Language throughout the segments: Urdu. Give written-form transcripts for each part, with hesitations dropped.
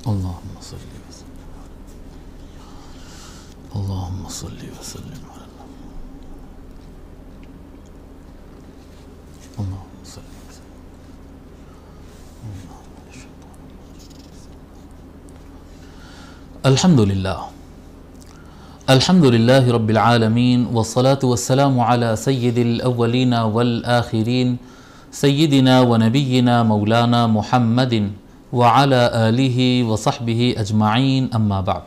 اللهم صل وسلم اللهم صل وسلم اللهم صل وسلم الحمد لله رب العالمين والصلاة والسلام على سيد الأولين والآخرين سيدنا ونبينا مولانا محمد وعلى آله وصحبه اجمعین اما بعد۔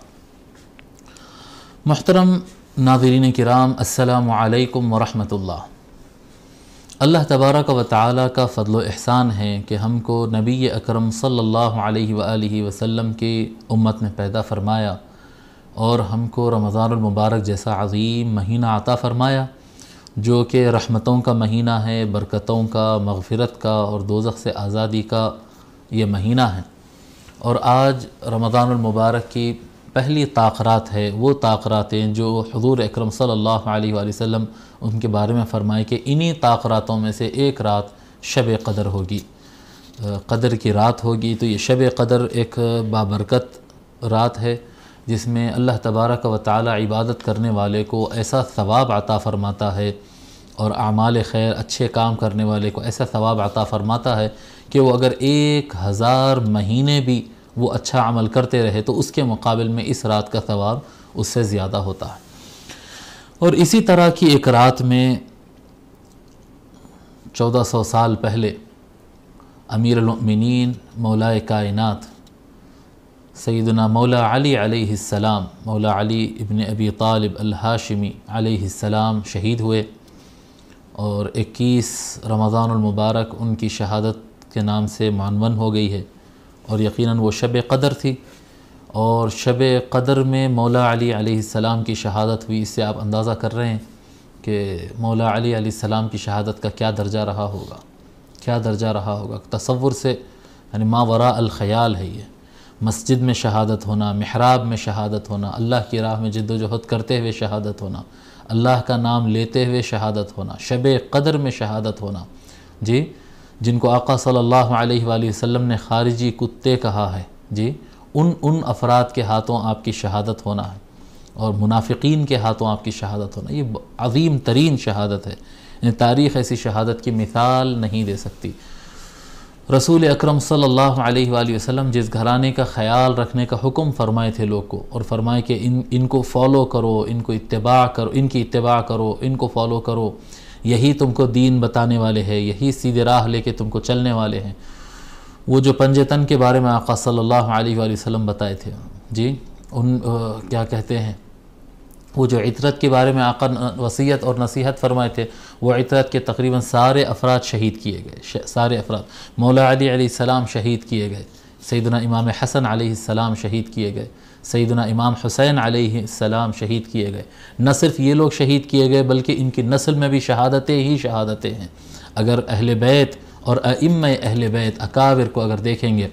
محترم ناظرین کرام، السلام علیکم ورحمۃ اللہ۔ اللہ تبارک و تعالی کا فضل و احسان ہے کہ ہم کو نبی اکرم صلی اللہ علیہ وآلہ وسلم کی امت میں پیدا فرمایا اور ہم کو رمضان المبارک جیسا عظیم مہینہ عطا فرمایا جو کہ رحمتوں کا مہینہ ہے، برکتوں کا، مغفرت کا اور دوزخ سے آزادی کا یہ مہینہ ہے۔ اور آج رمضان المبارک کی پہلی تاخرات ہے، وہ تاخراتیں جو حضور اکرم صلی اللہ علیہ وآلہ وسلم ان کے بارے میں فرمائے کہ انہی تاخراتوں میں سے ایک رات شب قدر ہوگی، قدر کی رات ہوگی۔ تو یہ شب قدر ایک بابرکت رات ہے جس میں اللہ تبارک و تعالی عبادت کرنے والے کو ایسا ثواب عطا فرماتا ہے اور اعمال خیر اچھے کام کرنے والے کو ایسا ثواب عطا فرماتا ہے کہ وہ اگر 1000 مہینے بھی وہ اچھا عمل کرتے رہے تو اس کے مقابل میں اس رات کا ثواب اس سے زیادہ ہوتا ہے۔ اور اسی طرح کی ایک رات میں 1400 سال پہلے امیر المؤمنین مولا کائنات سیدنا مولا علی علیہ السلام، مولا علی ابن ابی طالب الہاشمی علیہ السلام شہید ہوئے، اور 21 رمضان المبارک ان کی شہادت کے نام سے معنون ہو گئی ہے، اور یقیناً وہ شب قدر تھی۔ اور شب قدر میں مولا علی علیہ السلام کی شہادت ہوئی، اس سے آپ اندازہ کر رہے ہیں کہ مولا علی علیہ السلام کی شہادت کا کیا درجہ رہا ہوگا، کیا درجہ رہا ہوگا، تصور سے یعنی ما وراء الخیال ہے یہ۔ مسجد میں شہادت ہونا، محراب میں شہادت ہونا، اللہ کی راہ میں جد و جہد کرتے ہوئے شہادت ہونا، اللہ کا نام لیتے ہوئے شہادت ہونا، شب قدر میں شہادت ہونا، جی، جن کو آقا صلی اللہ علیہ وآلہ وسلم نے خارجی کتے کہا ہے، جی، ان افراد کے ہاتھوں آپ کی شہادت ہونا ہے اور منافقین کے ہاتھوں آپ کی شہادت ہونا، یہ عظیم ترین شہادت ہے۔ یعنی تاریخ ایسی شہادت کی مثال نہیں دے سکتی۔ رسول اکرم صلی اللہ علیہ وآلہ وسلم جس گھرانے کا خیال رکھنے کا حکم فرمائے تھے لوگ کو، اور فرمائے کہ ان کو فالو کرو، ان کو اتباع کرو، ان کی اتباع کرو، ان کو فالو کرو، یہی تم کو دین بتانے والے ہیں، یہی سیدھے راہ لے کے تم کو چلنے والے ہیں۔ وہ جو پنجتن کے بارے میں آقا صلی اللہ علیہ وآلہ وسلم بتائے تھے، جی، کیا کہتے ہیں، وہ جو عطرت کے بارے میں آقا وصیت اور نصیحت فرمائے تھے، وہ عطرت کے تقریباً سارے افراد شہید کیے گئے، سارے افراد۔ مولا علی علیہ السلام شہید کیے گئے، سیدنا امام حسن علیہ السلام شہید کیے گئے، سیدنا امام حسین علیہ السلام شہید کیے گئے۔ نہ صرف یہ لوگ شہید کیے گئے بلکہ ان کی نسل میں بھی شہادتیں ہی شہادتیں ہیں۔ اگر اہل بیت اور ائمہ اہل بیت اکابر کو اگر دیکھیں گے،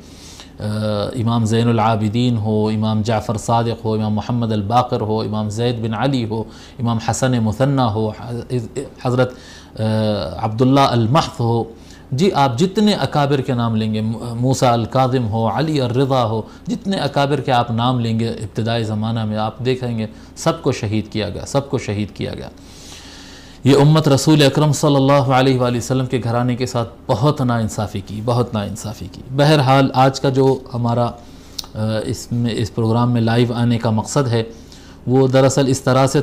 امام زین العابدین ہو، امام جعفر صادق ہو، امام محمد الباقر ہو، امام زید بن علی ہو، امام حسن مثنی ہو، حضرت عبداللہ المحض ہو، جی، آپ جتنے اکابر کے نام لیں گے، موسیٰ الکاظم ہو، علی الرضا ہو، جتنے اکابر کے آپ نام لیں گے ابتدائی زمانہ میں، آپ دیکھیں گے سب کو شہید کیا گیا، سب کو شہید کیا گیا۔ یہ امت رسول اکرم صلی اللہ علیہ وآلہ وسلم کے گھرانے کے ساتھ بہت ناانصافی کی، بہت ناانصافی کی۔ بہرحال آج کا جو ہمارا اس پروگرام میں لائیو آنے کا مقصد ہے وہ دراصل اس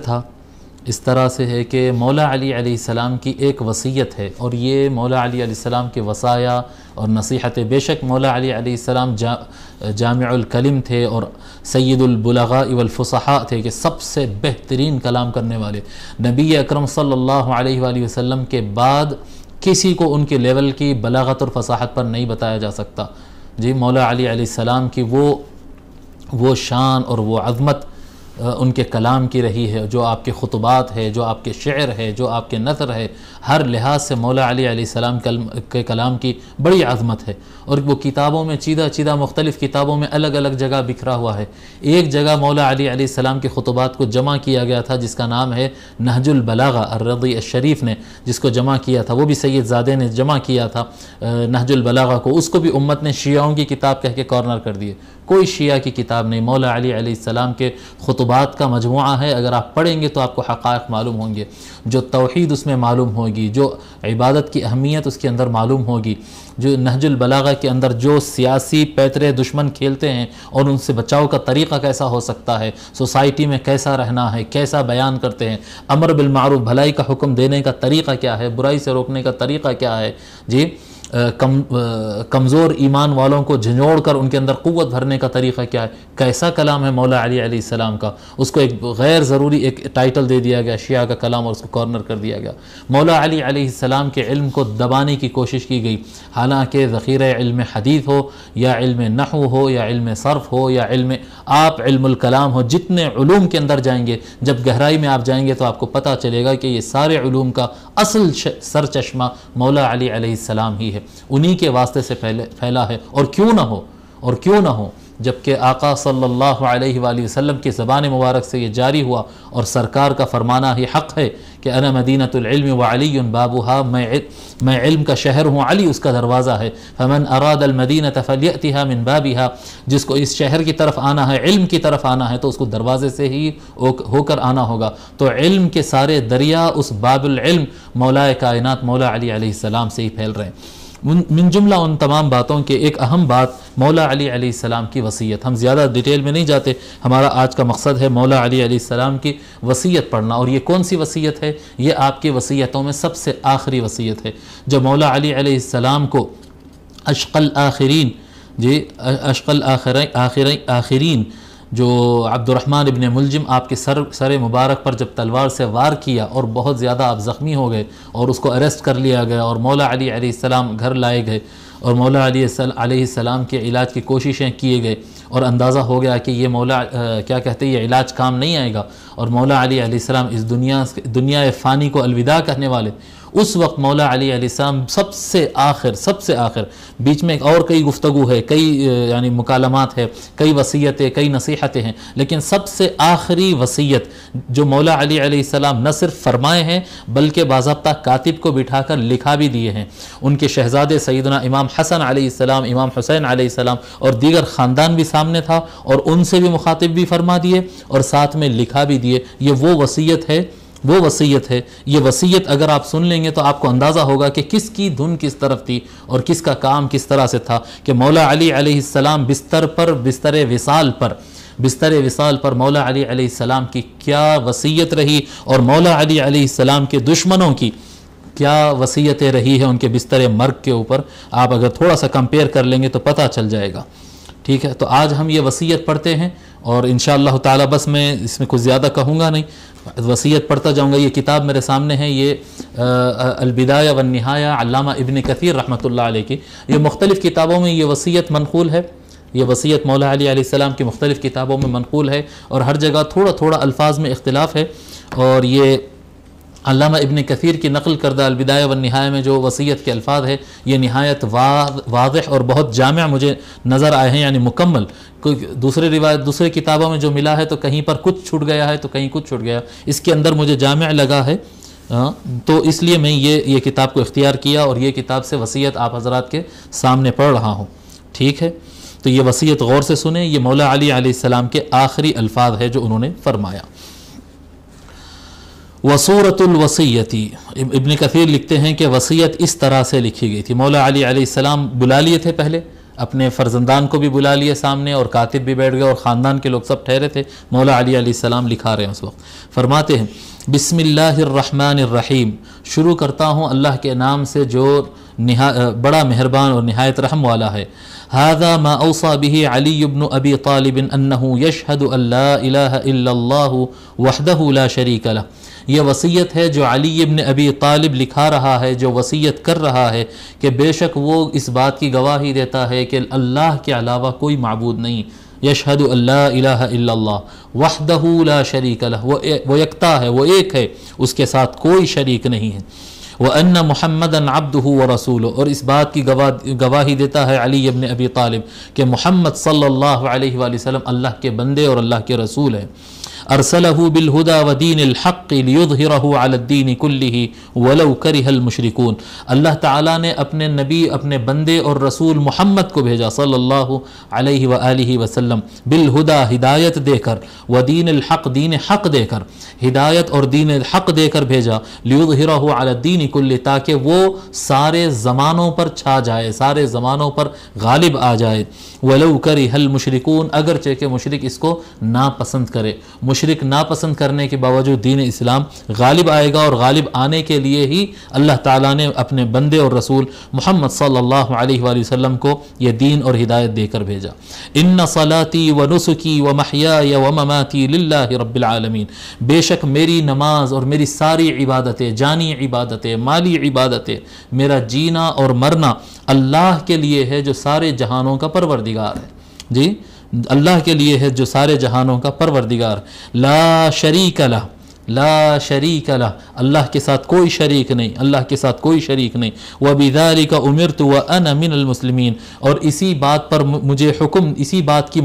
طرح سے ہے کہ مولا علی علیہ السلام کی ایک وصیت ہے، اور یہ مولا علی علیہ السلام کے وصایا اور نصیحت، بے شک مولا علی علیہ السلام جامع الکلم تھے اور سید البلغاء والفصحاء تھے، کہ سب سے بہترین کلام کرنے والے۔ نبی اکرم صلی اللہ علیہ وآلہ وسلم کے بعد کسی کو ان کے لیول کی بلاغت اور فصاحت پر نہیں بتایا جا سکتا، جی۔ مولا علی علیہ السلام کی وہ شان اور وہ عظمت ان کے کلام کی رہی ہے، جو آپ کے خطبات ہے، جو آپ کے شعر ہے، جو آپ کے نثر ہے، ہر لحاظ سے مولا علی علیہ السلام کے کلام کی بڑی عظمت ہے، اور وہ کتابوں میں چیدہ مختلف کتابوں میں الگ الگ جگہ بکھرا ہوا ہے۔ ایک جگہ مولا علی علیہ السلام کے خطبات کو جمع کیا گیا تھا جس کا نام ہے نہج البلاغہ، الرضی الشریف نے جس کو جمع کیا تھا، وہ بھی سید زادے نے جمع کیا تھا نہج البلاغہ کو، اس کو بھی امت نے شیعوں کی کتاب کہہ کے کارنر کر دیے، کوئی شیعہ کی کتاب نہیں، مولا علی علیہ السلام کے خطبات کا مجموعہ ہے، اگر آپ پڑھیں گے تو آپ کو حقائق معلوم ہوں گے، جو توحید اس میں معلوم ہوگی، جو عبادت کی اہمیت اس کے اندر معلوم ہوگی، جو نہج البلاغہ کے اندر جو سیاسی پیترے دشمن کھیلتے ہیں اور ان سے بچاؤ کا طریقہ کیسا ہو سکتا ہے، سوسائٹی میں کیسا رہنا ہے، کیسا بیان کرتے ہیں، امر بالمعروف بھلائی کا حکم دینے کا طریقہ کیا ہے، برائی سے روکنے کا طریقہ کیا ہے، جی کمزور ایمان والوں کو جھنجھوڑ کر ان کے اندر قوت بھرنے کا طریقہ کیا ہے، کیسا کلام ہے مولا علی علیہ السلام کا، اس کو ایک غیر ضروری ایک ٹائٹل دے دیا گیا شیعہ کا کلام اور اس کو کارنر کر دیا گیا۔ مولا علی علیہ السلام کے علم کو دبانے کی کوشش کی گئی، حالانکہ ذخیرہ علم حدیث ہو یا علم نحو ہو یا علم صرف ہو یا آپ علم الکلام ہو، جتنے علوم کے اندر جائیں گے، جب گہرائی میں آپ جائیں گے تو آپ کو پتہ چلے گا کہ یہ سارے علوم کا اصل سر چشمہ مولا علی علیہ السلام ہی ہے، انہی کے واسطے سے پھیلا ہے، اور کیوں نہ ہو جبکہ آقا صلی اللہ علیہ وآلہ وسلم کی زبان مبارک سے یہ جاری ہوا اور سرکار کا فرمانا ہی حق ہے کہ انا مدینۃ العلم وعلی بابھا، میں علم کا شہر ہوں، علی اس کا دروازہ ہے، فمن اراد المدینۃ فلیأتها من بابھا، جس کو اس شہر کی طرف آنا ہے، علم کی طرف آنا ہے تو اس کو دروازے سے ہی ہو کر آنا ہوگا، تو علم کے سارے دریا اس باب العلم مولا کائنات مولا علی علیہ السلام سے ہی پھیل رہے ہیں۔ من جملہ ان تمام باتوں کے ایک اہم بات مولا علی علیہ السلام کی وصیت، ہم زیادہ ڈیٹیل میں نہیں جاتے، ہمارا آج کا مقصد ہے مولا علی علیہ السلام کی وصیت پڑھنا، اور یہ کون سی وصیت ہے؟ یہ آپ کی وصیتوں میں سب سے آخری وصیت ہے، جو مولا علی علیہ السلام کو اشقى الآخرین، اشقى الآخرین جو عبد الرحمن ابن ملجم آپ کے سر مبارک پر جب تلوار سے وار کیا اور بہت زیادہ آپ زخمی ہو گئے اور اس کو اریسٹ کر لیا گیا اور مولا علی علیہ السلام گھر لائے گئے اور مولا علی علیہ السلام کے علاج کی کوششیں کیے گئے اور اندازہ ہو گیا کہ یہ مولا کیا کہتے ہیں یہ علاج کام نہیں آئے گا اور مولا علی علیہ السلام اس دنیا فانی کو الوداع کہنے والے، اس وقت مولا علی علیہ السلام سب سے آخر بیچ میں اور کئی گفتگو ہے، کئی یعنی مکالمات ہے، کئی وصیتیں، کئی نصیحتیں ہیں، لیکن سب سے آخری وصیت جو مولا علی علیہ السلام نہ صرف فرمائے ہیں بلکہ باضابطہ کاتب کو بٹھا کر لکھا بھی دیے ہیں، ان کے شہزادے سیدنا امام حسن علیہ السلام، امام حسین علیہ السلام اور دیگر خاندان بھی سامنے تھا اور ان سے بھی مخاطب بھی فرما دیے اور ساتھ میں لکھا بھی دیے۔ یہ وہ وصیت ہے، یہ وصیت اگر آپ سن لیں گے تو آپ کو اندازہ ہوگا کہ کس کی دھن کس طرف تھی اور کس کا کام کس طرح سے تھا، کہ مولا علی علیہ السلام بستر وصال پر مولا علی علیہ السلام کی کیا وصیت رہی اور مولا علی علیہ السلام کے دشمنوں کی کیا وصیتیں رہی ہیں ان کے بستر مرگ کے اوپر، آپ اگر تھوڑا سا کمپیئر کر لیں گے تو پتہ چل جائے گا۔ ٹھیک ہے، تو آج ہم یہ وصیت پڑھتے ہیں اور انشاءاللہ تعالی بس میں اس میں کچھ زیادہ کہوں گا نہیں، وصیت پڑھتا جاؤں گا۔ یہ کتاب میرے سامنے ہے، یہ البدایہ والنہایہ علامہ ابن کثیر رحمۃ اللہ علیہ کی، یہ مختلف کتابوں میں یہ وصیت منقول ہے، یہ وصیت مولا علی علیہ السلام کی مختلف کتابوں میں منقول ہے اور ہر جگہ تھوڑا الفاظ میں اختلاف ہے، اور یہ علامہ ابن کثیر کی نقل کردہ البدایہ والنہایہ میں جو وصیت کے الفاظ ہے یہ نہایت واضح اور بہت جامع مجھے نظر آئے ہیں، یعنی مکمل۔ دوسرے کتابوں میں جو ملا ہے تو کہیں پر کچھ چھوٹ گیا ہے تو کہیں کچھ چھوٹ گیا، اس کے اندر مجھے جامع لگا ہے، تو اس لیے میں یہ کتاب کو اختیار کیا اور یہ کتاب سے وصیت آپ حضرات کے سامنے پڑھ رہا ہوں۔ ٹھیک ہے، تو یہ وصیت غور سے سنیں، یہ مولا علی علیہ السلام کے آخری الفاظ ہے جو انہوں نے فرمایا۔ وصورۃ الوصیتی، ابن کثیر لکھتے ہیں کہ وصیت اس طرح سے لکھی گئی تھی، مولا علی علیہ السلام بلا لیے تھے، پہلے اپنے فرزندان کو بھی بلا لیے سامنے اور کاتب بھی بیٹھ گئے اور خاندان کے لوگ سب ٹھہرے تھے، مولا علی علیہ السلام لکھا رہے ہیں اس وقت، فرماتے ہیں بسم اللہ الرحمن الرحیم، شروع کرتا ہوں اللہ کے نام سے جو بڑا مہربان اور نہایت رحم والا ہے۔ هذا ما اوصى به علي بن ابي طالب انه يشهد ان لا اله الا الله وحده لا شريك له، یہ وصیت ہے جو علی ابن ابی طالب لکھا رہا ہے، جو وصیت کر رہا ہے کہ بے شک وہ اس بات کی گواہی دیتا ہے کہ اللہ کے علاوہ کوئی معبود نہیں، یشہد ان لا الہ الا اللہ وحدہ لا شریک لہ، وہ یکتا ہے، وہ ایک ہے، اس کے ساتھ کوئی شریک نہیں ہے، وَأَنَّ مُحَمَّدًا عَبْدُهُ وَرَسُولُهُ، اور اس بات کی گواہی دیتا ہے علی ابن ابی طالب کہ محمد صلی اللہ علیہ وآلہ وسلم اللہ کے بندے اور اللہ کے رسول ہیں۔ ارسلہ بالہدی ودین الحق لیظہرہ علی الدین کلہ ولو کرہ المشرکون، اللہ تعالیٰ نے اپنے نبی، اپنے بندے اور رسول محمد کو بھیجا صلی اللہ علیہ وآلہ وسلم، بالہدی ہدایت دے کر، ودین الحق دین حق دے کر، ہدایت اور دین الحق دے کر بھیجا، لیظہرہ علی الدین کلہ تاکہ وہ سارے زمانوں پر چھا جائے، سارے زمانوں پر غالب آ جائے، ولو کرہ المشرکون اگرچہ کہ مشرک اس کو ناپسند کرے، مشرک ناپسند کرنے کے باوجود دین اسلام غالب آئے گا، اور غالب آنے کے لیے ہی اللہ تعالیٰ نے اپنے بندے اور رسول محمد صلی اللہ علیہ وآلہ وسلم کو یہ دین اور ہدایت دے کر بھیجا۔ ان صلاتی و نسکی و محیای و مماتی للہ رب العالمین، بے شک میری نماز اور میری ساری عبادتیں، جانی عبادتیں، مالی عبادتیں، میرا جینا اور مرنا اللہ کے لیے ہے جو سارے جہانوں کا پروردگار ہے، جی اللہ کے لیے ہے جو سارے جہانوں کا پروردگار، لا شریک لہ، لا شریک لہ، اللہ کے ساتھ کوئی شریک نہیں، اللہ کے ساتھ کوئی شریک نہیں، وَبِذَلِكَ أُمِرْتُ وَأَنَا مِنَ الْمُسْلِمِينَ، اور اسی بات پر مجھے حکم، اسی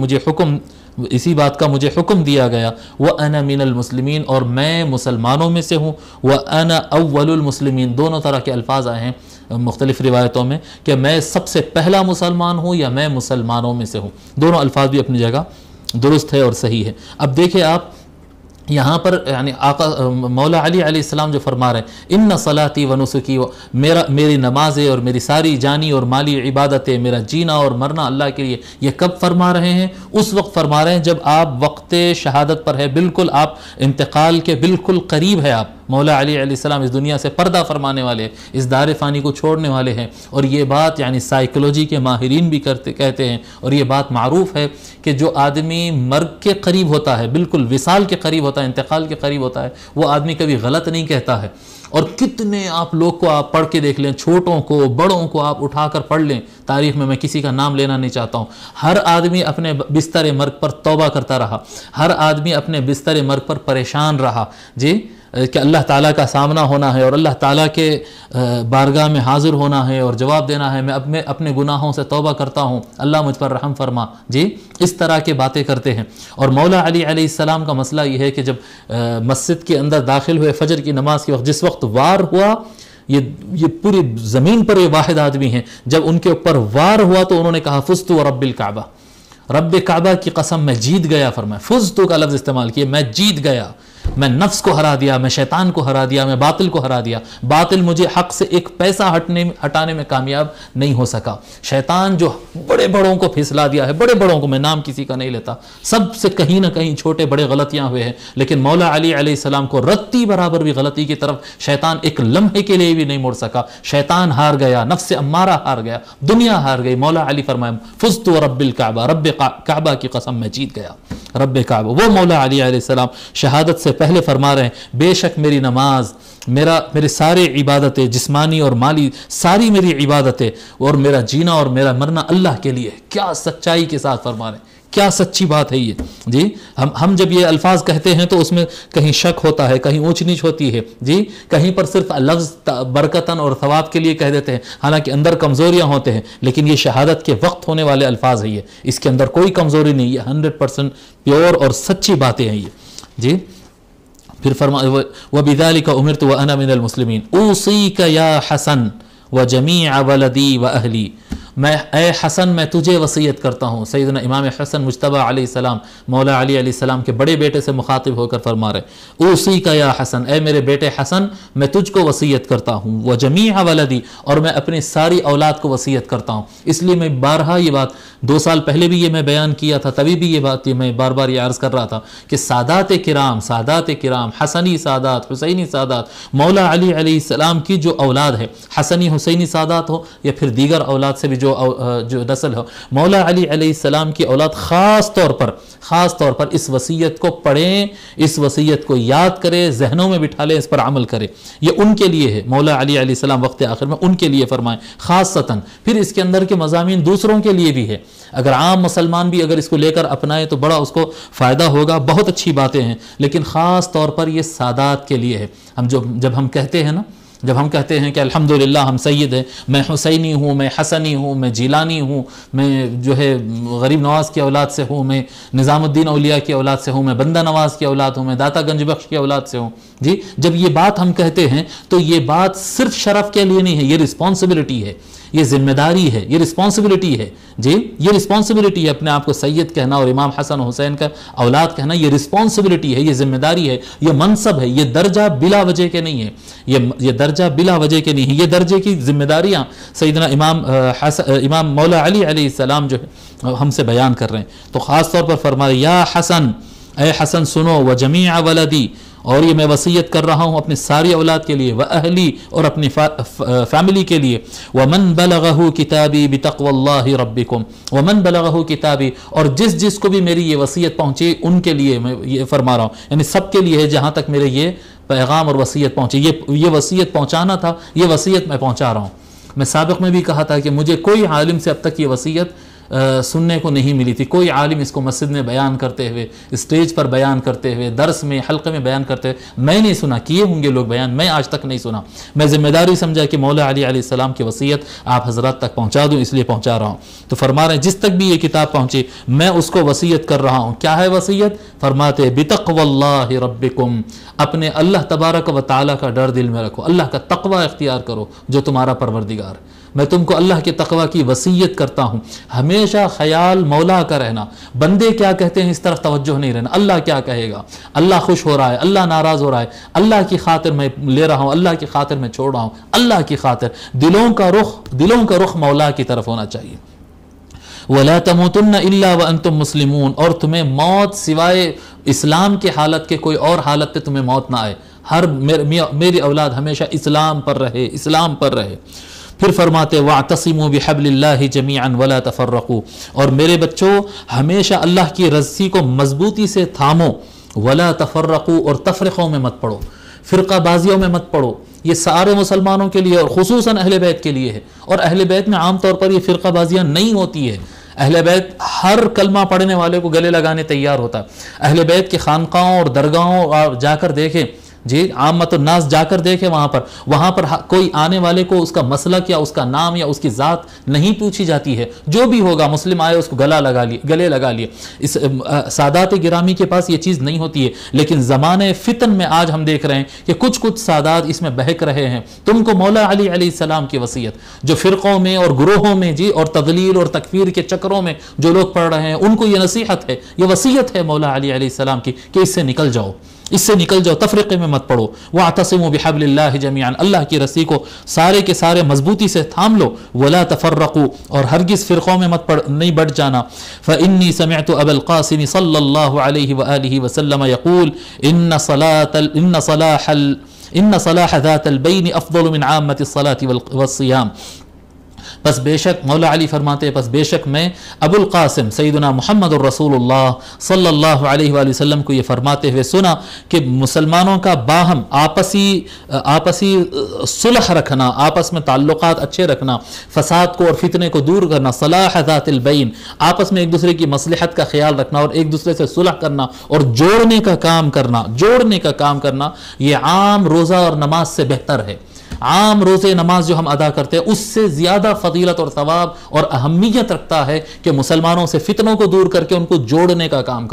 بات کا مجھے حکم دیا گیا، وَأَنَا مِنَ الْمُسْلِمِينَ، اور میں مسلمانوں میں سے ہوں، وَأَنَا أَوَّلُ الْمُسْلِمِينَ، دونوں طرح کے الفاظ آئے ہیں مختلف روایتوں میں کہ میں سب سے پہلا مسلمان ہوں یا میں مسلمانوں میں سے ہوں، دونوں الفاظ بھی اپنی جگہ درست ہے اور صحیح ہے۔ اب دیکھیں آپ یہاں پر یعنی آقا مولا علی علیہ السلام جو فرما رہے ہیں ان صلاتی و نسکی، میری نمازیں اور میری ساری جانی اور مالی عبادتیں، میرا جینا اور مرنا اللہ کے لیے، یہ کب فرما رہے ہیں؟ اس وقت فرما رہے ہیں جب آپ وقت شہادت پر ہے، بالکل آپ انتقال کے بالکل قریب ہے، آپ مولا علی علیہ السلام اس دنیا سے پردہ فرمانے والے ہیں، اس دار فانی کو چھوڑنے والے ہیں، اور یہ بات یعنی سائیکولوجی کے ماہرین بھی کہتے ہیں، اور یہ بات معروف ہے کہ جو آدمی مرگ کے قریب ہوتا ہے، بالکل وصال کے قریب ہوتا ہے، انتقال کے قریب ہوتا ہے، وہ آدمی کبھی غلط نہیں کہتا ہے۔ اور کتنے آپ لوگ کو آپ پڑھ کے دیکھ لیں، چھوٹوں کو بڑوں کو آپ اٹھا کر پڑھ لیں تاریخ میں کسی کا نام لینا نہیں چاہتا ہوں، ہر آدمی اپنے بستر مرگ پر توبہ کرتا رہا، ہر آدمی اپنے بستر مرگ پر پریشان رہا، جی کہ اللہ تعالیٰ کا سامنا ہونا ہے اور اللہ تعالیٰ کے بارگاہ میں حاضر ہونا ہے اور جواب دینا ہے، میں اپنے گناہوں سے توبہ کرتا ہوں، اللہ مجھ پر رحم فرما، جی اس طرح کے باتیں کرتے ہیں۔ اور مولا علی علیہ السلام کا مسئلہ یہ ہے کہ جب مسجد کے اندر داخل ہوئے فجر کی نماز کے وقت، جس وقت وار ہوا، یہ پوری زمین پر یہ واحد آدمی ہیں، جب ان کے اوپر وار ہوا تو انہوں نے کہا فزت ورب الکعبہ، رب کعبہ کی قسم میں جیت گیا، فرمایا فزت کا لفظ استعمال کیا، میں جیت گیا، میں نفس کو ہرا دیا، میں شیطان کو ہرا دیا، میں باطل کو ہرا دیا، باطل مجھے حق سے ایک پیسہ ہٹانے میں کامیاب نہیں ہو سکا، شیطان جو بڑے بڑوں کو پھسلا دیا ہے، بڑے بڑوں کو، میں نام کسی کا نہیں لیتا، سب سے کہیں نہ کہیں چھوٹے بڑے غلطیاں ہوئے ہیں، لیکن مولا علی علیہ السلام کو رتی برابر بھی غلطی کی طرف شیطان ایک لمحے کے لیے بھی نہیں مڑ سکا، شیطان ہار گیا، نفس امارہ ہار گیا، دنیا ہار گئی، مولا علی فرمایا فزت ورب الکعبہ، رب کعبہ کی قسم میں جیت گیا، رب کعبہ۔ وہ مولا علی علیہ السلام شہادت سے پہلے فرما رہے ہیں بے شک میری نماز، میرے سارے عبادتیں جسمانی اور مالی، ساری میری عبادتیں اور میرا جینا اور میرا مرنا اللہ کے لیے۔ کیا سچائی کے ساتھ فرما رہے ہیں، کیا سچی بات ہے یہ، جی ہم جب یہ الفاظ کہتے ہیں تو اس میں کہیں شک ہوتا ہے، کہیں اونچ نیچ ہوتی ہے، جی کہیں پر صرف لفظ برکتاً اور ثواب کے لیے کہہ دیتے ہیں، حالانکہ اندر کمزوریاں ہوتے ہیں، لیکن یہ شہادت کے وقت ہونے والے الفاظ ہیں، اس کے اندر کوئی کمزوری نہیں، یہ 100% پیور اور سچی باتیں ہیں یہ، جی پھر فرمایا وَبِذَلِكَ أُمِرْتُ وَأَنَا مِنَ الْمُسْلِمِينَ أُوصِيكَ يَا حَسَنُ وَجَمِيعَ وَلَدِي وَأَهْلِي، اے حسن میں تجھے وصیت کرتا ہوں، سیدنا امام حسن مجتبیٰ علیہ السلام مولا علی علیہ السلام کے بڑے بیٹے سے مخاطب ہو کر فرما رہے اوصیک یا حسن، اے میرے بیٹے حسن میں تجھ کو وصیت کرتا ہوں، وجمیع ولدی، اور میں اپنی ساری اولاد کو وصیت کرتا ہوں۔ اس لیے میں بارہا یہ بات 2 سال پہلے بھی یہ میں بیان کیا تھا، تبھی بھی یہ بات میں بار بار یہ عرض کر رہا تھا کہ سادات کرام حسنی سادات حسینی سادات مولا علی علیہ السلام کی جو اولاد ہے، حسنی حسینی سادات ہو یا پھر دیگر اولاد سے بھی جو نسل ہو، مولا علی علیہ السلام کی اولاد خاص طور پر اس وصیت کو پڑھیں، اس وصیت کو یاد کریں، ذہنوں میں بٹھا لیں، اس پر عمل کریں، یہ ان کے لیے ہے۔ مولا علی علیہ السلام وقت آخر میں ان کے لیے فرمائیں خاصتاً، پھر اس کے اندر کے مضامین دوسروں کے لیے بھی ہے، اگر عام مسلمان بھی اگر اس کو لے کر اپنائے تو بڑا اس کو فائدہ ہوگا، بہت اچھی باتیں ہیں، لیکن خاص طور پر یہ سادات کے لیے ہے۔ جب ہم کہتے ہیں نا جب ہم کہتے ہیں کہ الحمدللہ ہم سید ہیں، میں حسینی ہوں، میں حسنی ہوں، میں جیلانی ہوں، میں جو ہے غریب نواز کی اولاد سے ہوں، میں نظام الدین اولیاء کی اولاد سے ہوں، میں بندہ نواز کی اولاد ہوں، میں داتا گنج بخش کی اولاد سے ہوں، جی جب یہ بات ہم کہتے ہیں تو یہ بات صرف شرف کے لیے نہیں ہے، یہ رسپانسبلٹی ہے، یہ ذمہ داری ہے، یہ رسپانسبلٹی ہے، جی یہ رسپانسبلٹی ہے، اپنے آپ کو سید کہنا اور امام حسن حسین کا اولاد کہنا، یہ رسپانسبلٹی ہے، یہ ذمہ داری ہے، یہ منصب ہے، یہ درجہ بلا وجہ کے نہیں ہے، یہ درجہ بلا وجہ کے نہیں ہے، یہ درجے کی ذمہ داریاں سیدنا امام مولا علی علیہ السلام جو ہے ہم سے بیان کر رہے ہیں۔ تو خاص طور پر فرمائے یا حسن، اے حسن سنو، وجمیع ولدی، اور یہ میں وصیت کر رہا ہوں اپنی ساری اولاد کے لیے، وَأَهْلِي، اور اپنی فیملی کے لیے، وَمَنْ بَلَغَهُ كِتَابِي بِتَقْوَى اللَّهِ رَبِّكُمْ، وَمَنْ بَلَغَهُ كِتَابِي، اور جس کو بھی میری یہ وصیت پہنچی ان کے لیے میں یہ فرما رہا ہوں، یعنی سب کے لیے ہے جہاں تک میرے یہ پیغام اور وصیت پہنچی، یہ وصیت پہنچانا تھا، یہ وصیت میں پہنچا رہا ہوں۔ میں سابق میں بھی کہا تھا کہ مجھے کوئی عالم سے اب تک یہ وصیت سننے کو نہیں ملی تھی، کوئی عالم اس کو مسجد میں بیان کرتے ہوئے، اسٹیج پر بیان کرتے ہوئے، درس میں، حلقے میں بیان کرتے ہوئے میں نہیں سنا، کیے ہوں گے لوگ بیان، میں آج تک نہیں سنا۔ میں ذمہ داری سمجھا کہ مولا علی علیہ السلام کی وصیت آپ حضرات تک پہنچا دوں، اس لیے پہنچا رہا ہوں۔ تو فرما رہے ہیں جس تک بھی یہ کتاب پہنچی میں اس کو وصیت کر رہا ہوں۔ کیا ہے وصیت؟ فرماتے بتقوی اللہ ربکم، اپنے اللہ تبارک و تعالیٰ کا ڈر دل میں رکھو، اللہ کا تقوی اختیار کرو جو تمہارا پروردگار ہے۔ میں تم کو اللہ کے تقوی کی وصیت کرتا ہوں، ہمیشہ خیال مولا کا رہنا، بندے کیا کہتے ہیں اس طرف توجہ نہیں رہنا، اللہ کیا کہے گا، اللہ خوش ہو رہا ہے، اللہ ناراض ہو رہا ہے، اللہ کی خاطر میں لے رہا ہوں، اللہ کی خاطر میں چھوڑ رہا ہوں، اللہ کی خاطر، دلوں کا رخ مولا کی طرف ہونا چاہیے۔ وَلَا تَمُوتُنَّ إِلَّا وَأَنْتُمْ مُسْلِمُونَ، اور تمہیں موت سوائے اسلام کے حالت کے کوئی اور حالت پہ تمہیں موت نہ آئے، میری اولاد ہمیشہ اسلام پر رہے، اسلام پر رہے۔ پھر فرماتے وَاعْتَصِمُوا بِحَبْلِ اللَّهِ جَمِيعًا وَلَا تَفَرَّقُوا، اور میرے بچوں ہمیشہ اللہ کی رسی کو مضبوطی سے تھامو، وَلَا تَفَرَّقُوا، اور تفرقوں میں مت پڑو، فرقہ بازیوں میں مت پڑو۔ یہ سارے مسلمانوں کے لیے اور خصوصاً اہل بیت کے لیے ہے، اور اہل بیت میں عام طور پر یہ فرقہ بازیاں نہیں ہوتی ہے۔ اہل بیت ہر کلمہ پڑھنے والے کو گلے لگانے تیار ہوتا ہے۔ اہل بیت کے خانقاہوں اور درگاہوں جا کر دیکھیں، جی عامت الناس جا کر دیکھیں، وہاں پر کوئی آنے والے کو اس کا مسلک یا اس کا نام یا اس کی ذات نہیں پوچھی جاتی ہے، جو بھی ہوگا مسلم آئے اس کو گلے لگا لیے۔ اس سادات گرامی کے پاس یہ چیز نہیں ہوتی ہے، لیکن زمانے فتن میں آج ہم دیکھ رہے ہیں کہ کچھ سادات اس میں بہک رہے ہیں۔ تم کو مولا علی علیہ السلام کی وصیت، جو فرقوں میں اور گروہوں میں جی اور تضلیل اور تکفیر کے چکروں میں جو لوگ پڑھ رہے ہیں، ان کو یہ نصیحت ہے، یہ وصیت ہے مولا علی علیہ السلام کی کہ اس سے نکل جاؤ، اس سے نکل جاؤ، تفرقے میں مت پڑو۔ وَاعْتَصِمُوا بِحَبْلِ اللَّهِ جَمِيعًا، اللہ کی رسی کو سارے کے سارے مضبوطی سے تھام لو، وَلَا تَفَرَّقُوا، اور ہرگز فرقوں میں نہیں بڑھ جانا۔ فَإِنِّي سَمِعْتُ أَبَا الْقَاسِمِ صلی اللہ علیہ وآلہ وسلم يقول إن صلاح ذات البین افضل من عامة الصلاة والصیام۔ پس بے شک مولا علی فرماتے ہیں، پس بے شک میں ابو القاسم سیدنا محمد الرسول اللہ صلی اللہ علیہ وآلہ وسلم کو یہ فرماتے ہوئے سنا کہ مسلمانوں کا باہم آپسی صلح رکھنا، آپس میں تعلقات اچھے رکھنا، فساد کو اور فتنے کو دور کرنا، صلاح ذات البین، آپس میں ایک دوسرے کی مصلحت کا خیال رکھنا اور ایک دوسرے سے صلح کرنا اور جوڑنے کا کام کرنا، یہ عام روزہ اور نماز سے بہتر ہے۔ عام روزے نماز جو ہم ادا کرتے ہیں اس سے زیادہ فضیلت اور ثواب اور اہمیت رکھتا ہے کہ مسلمانوں سے فتنوں کو دور کر کے ان کو جوڑنے کا کام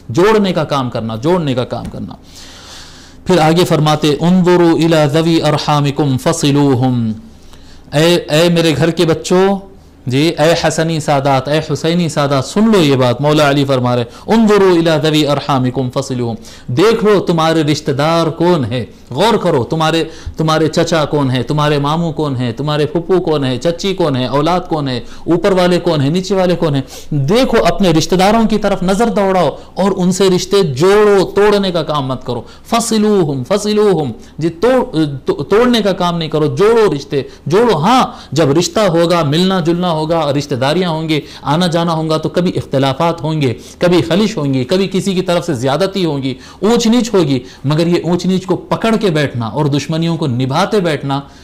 کرنا۔ پھر آگے فرماتے انظروا الی ذوی ارحامکم فصلوہم، اے میرے گھر کے بچوں، جی اے حسنی سادات، اے حسینی سادات، سن لو یہ بات، مولا علی فرما رہے انظروا الی ذوی ارحامکم فصلوہم، دیکھ لو تمہارے رشتہ دار کون ہے، غور کرو تمہارے چچا کون ہے، تمہارے ماموں کون ہے، تمہارے پھپھو کون ہے، چچی کون ہے، اولاد کون ہے، اوپر والے کون ہے، نیچے والے کون ہے، دیکھو اپنے رشتہ داروں کی طرف نظر دوڑاؤ اور ان سے رشتے جوڑو، توڑنے کا کام مت کرو۔ فصلوہم جی توڑنے کا کام نہیں کرو، جوڑو رشتے، جوڑو۔ ہاں جب رشتہ ہوگا، ملنا جلنا ہوگا، رشتہ داریاں ہوں گے، آنا جانا ہوگا تو کبھی اختلافات ہوں گے، کبھی خلش ہوں گی، کبھی کسی کی طرف سے زیادتی ہوگی، اونچ نیچ ہوگی، مگر یہ اونچ نیچ کو پکڑ کے بیٹھنا اور دشمنیوں کو نبھاتے بیٹھنا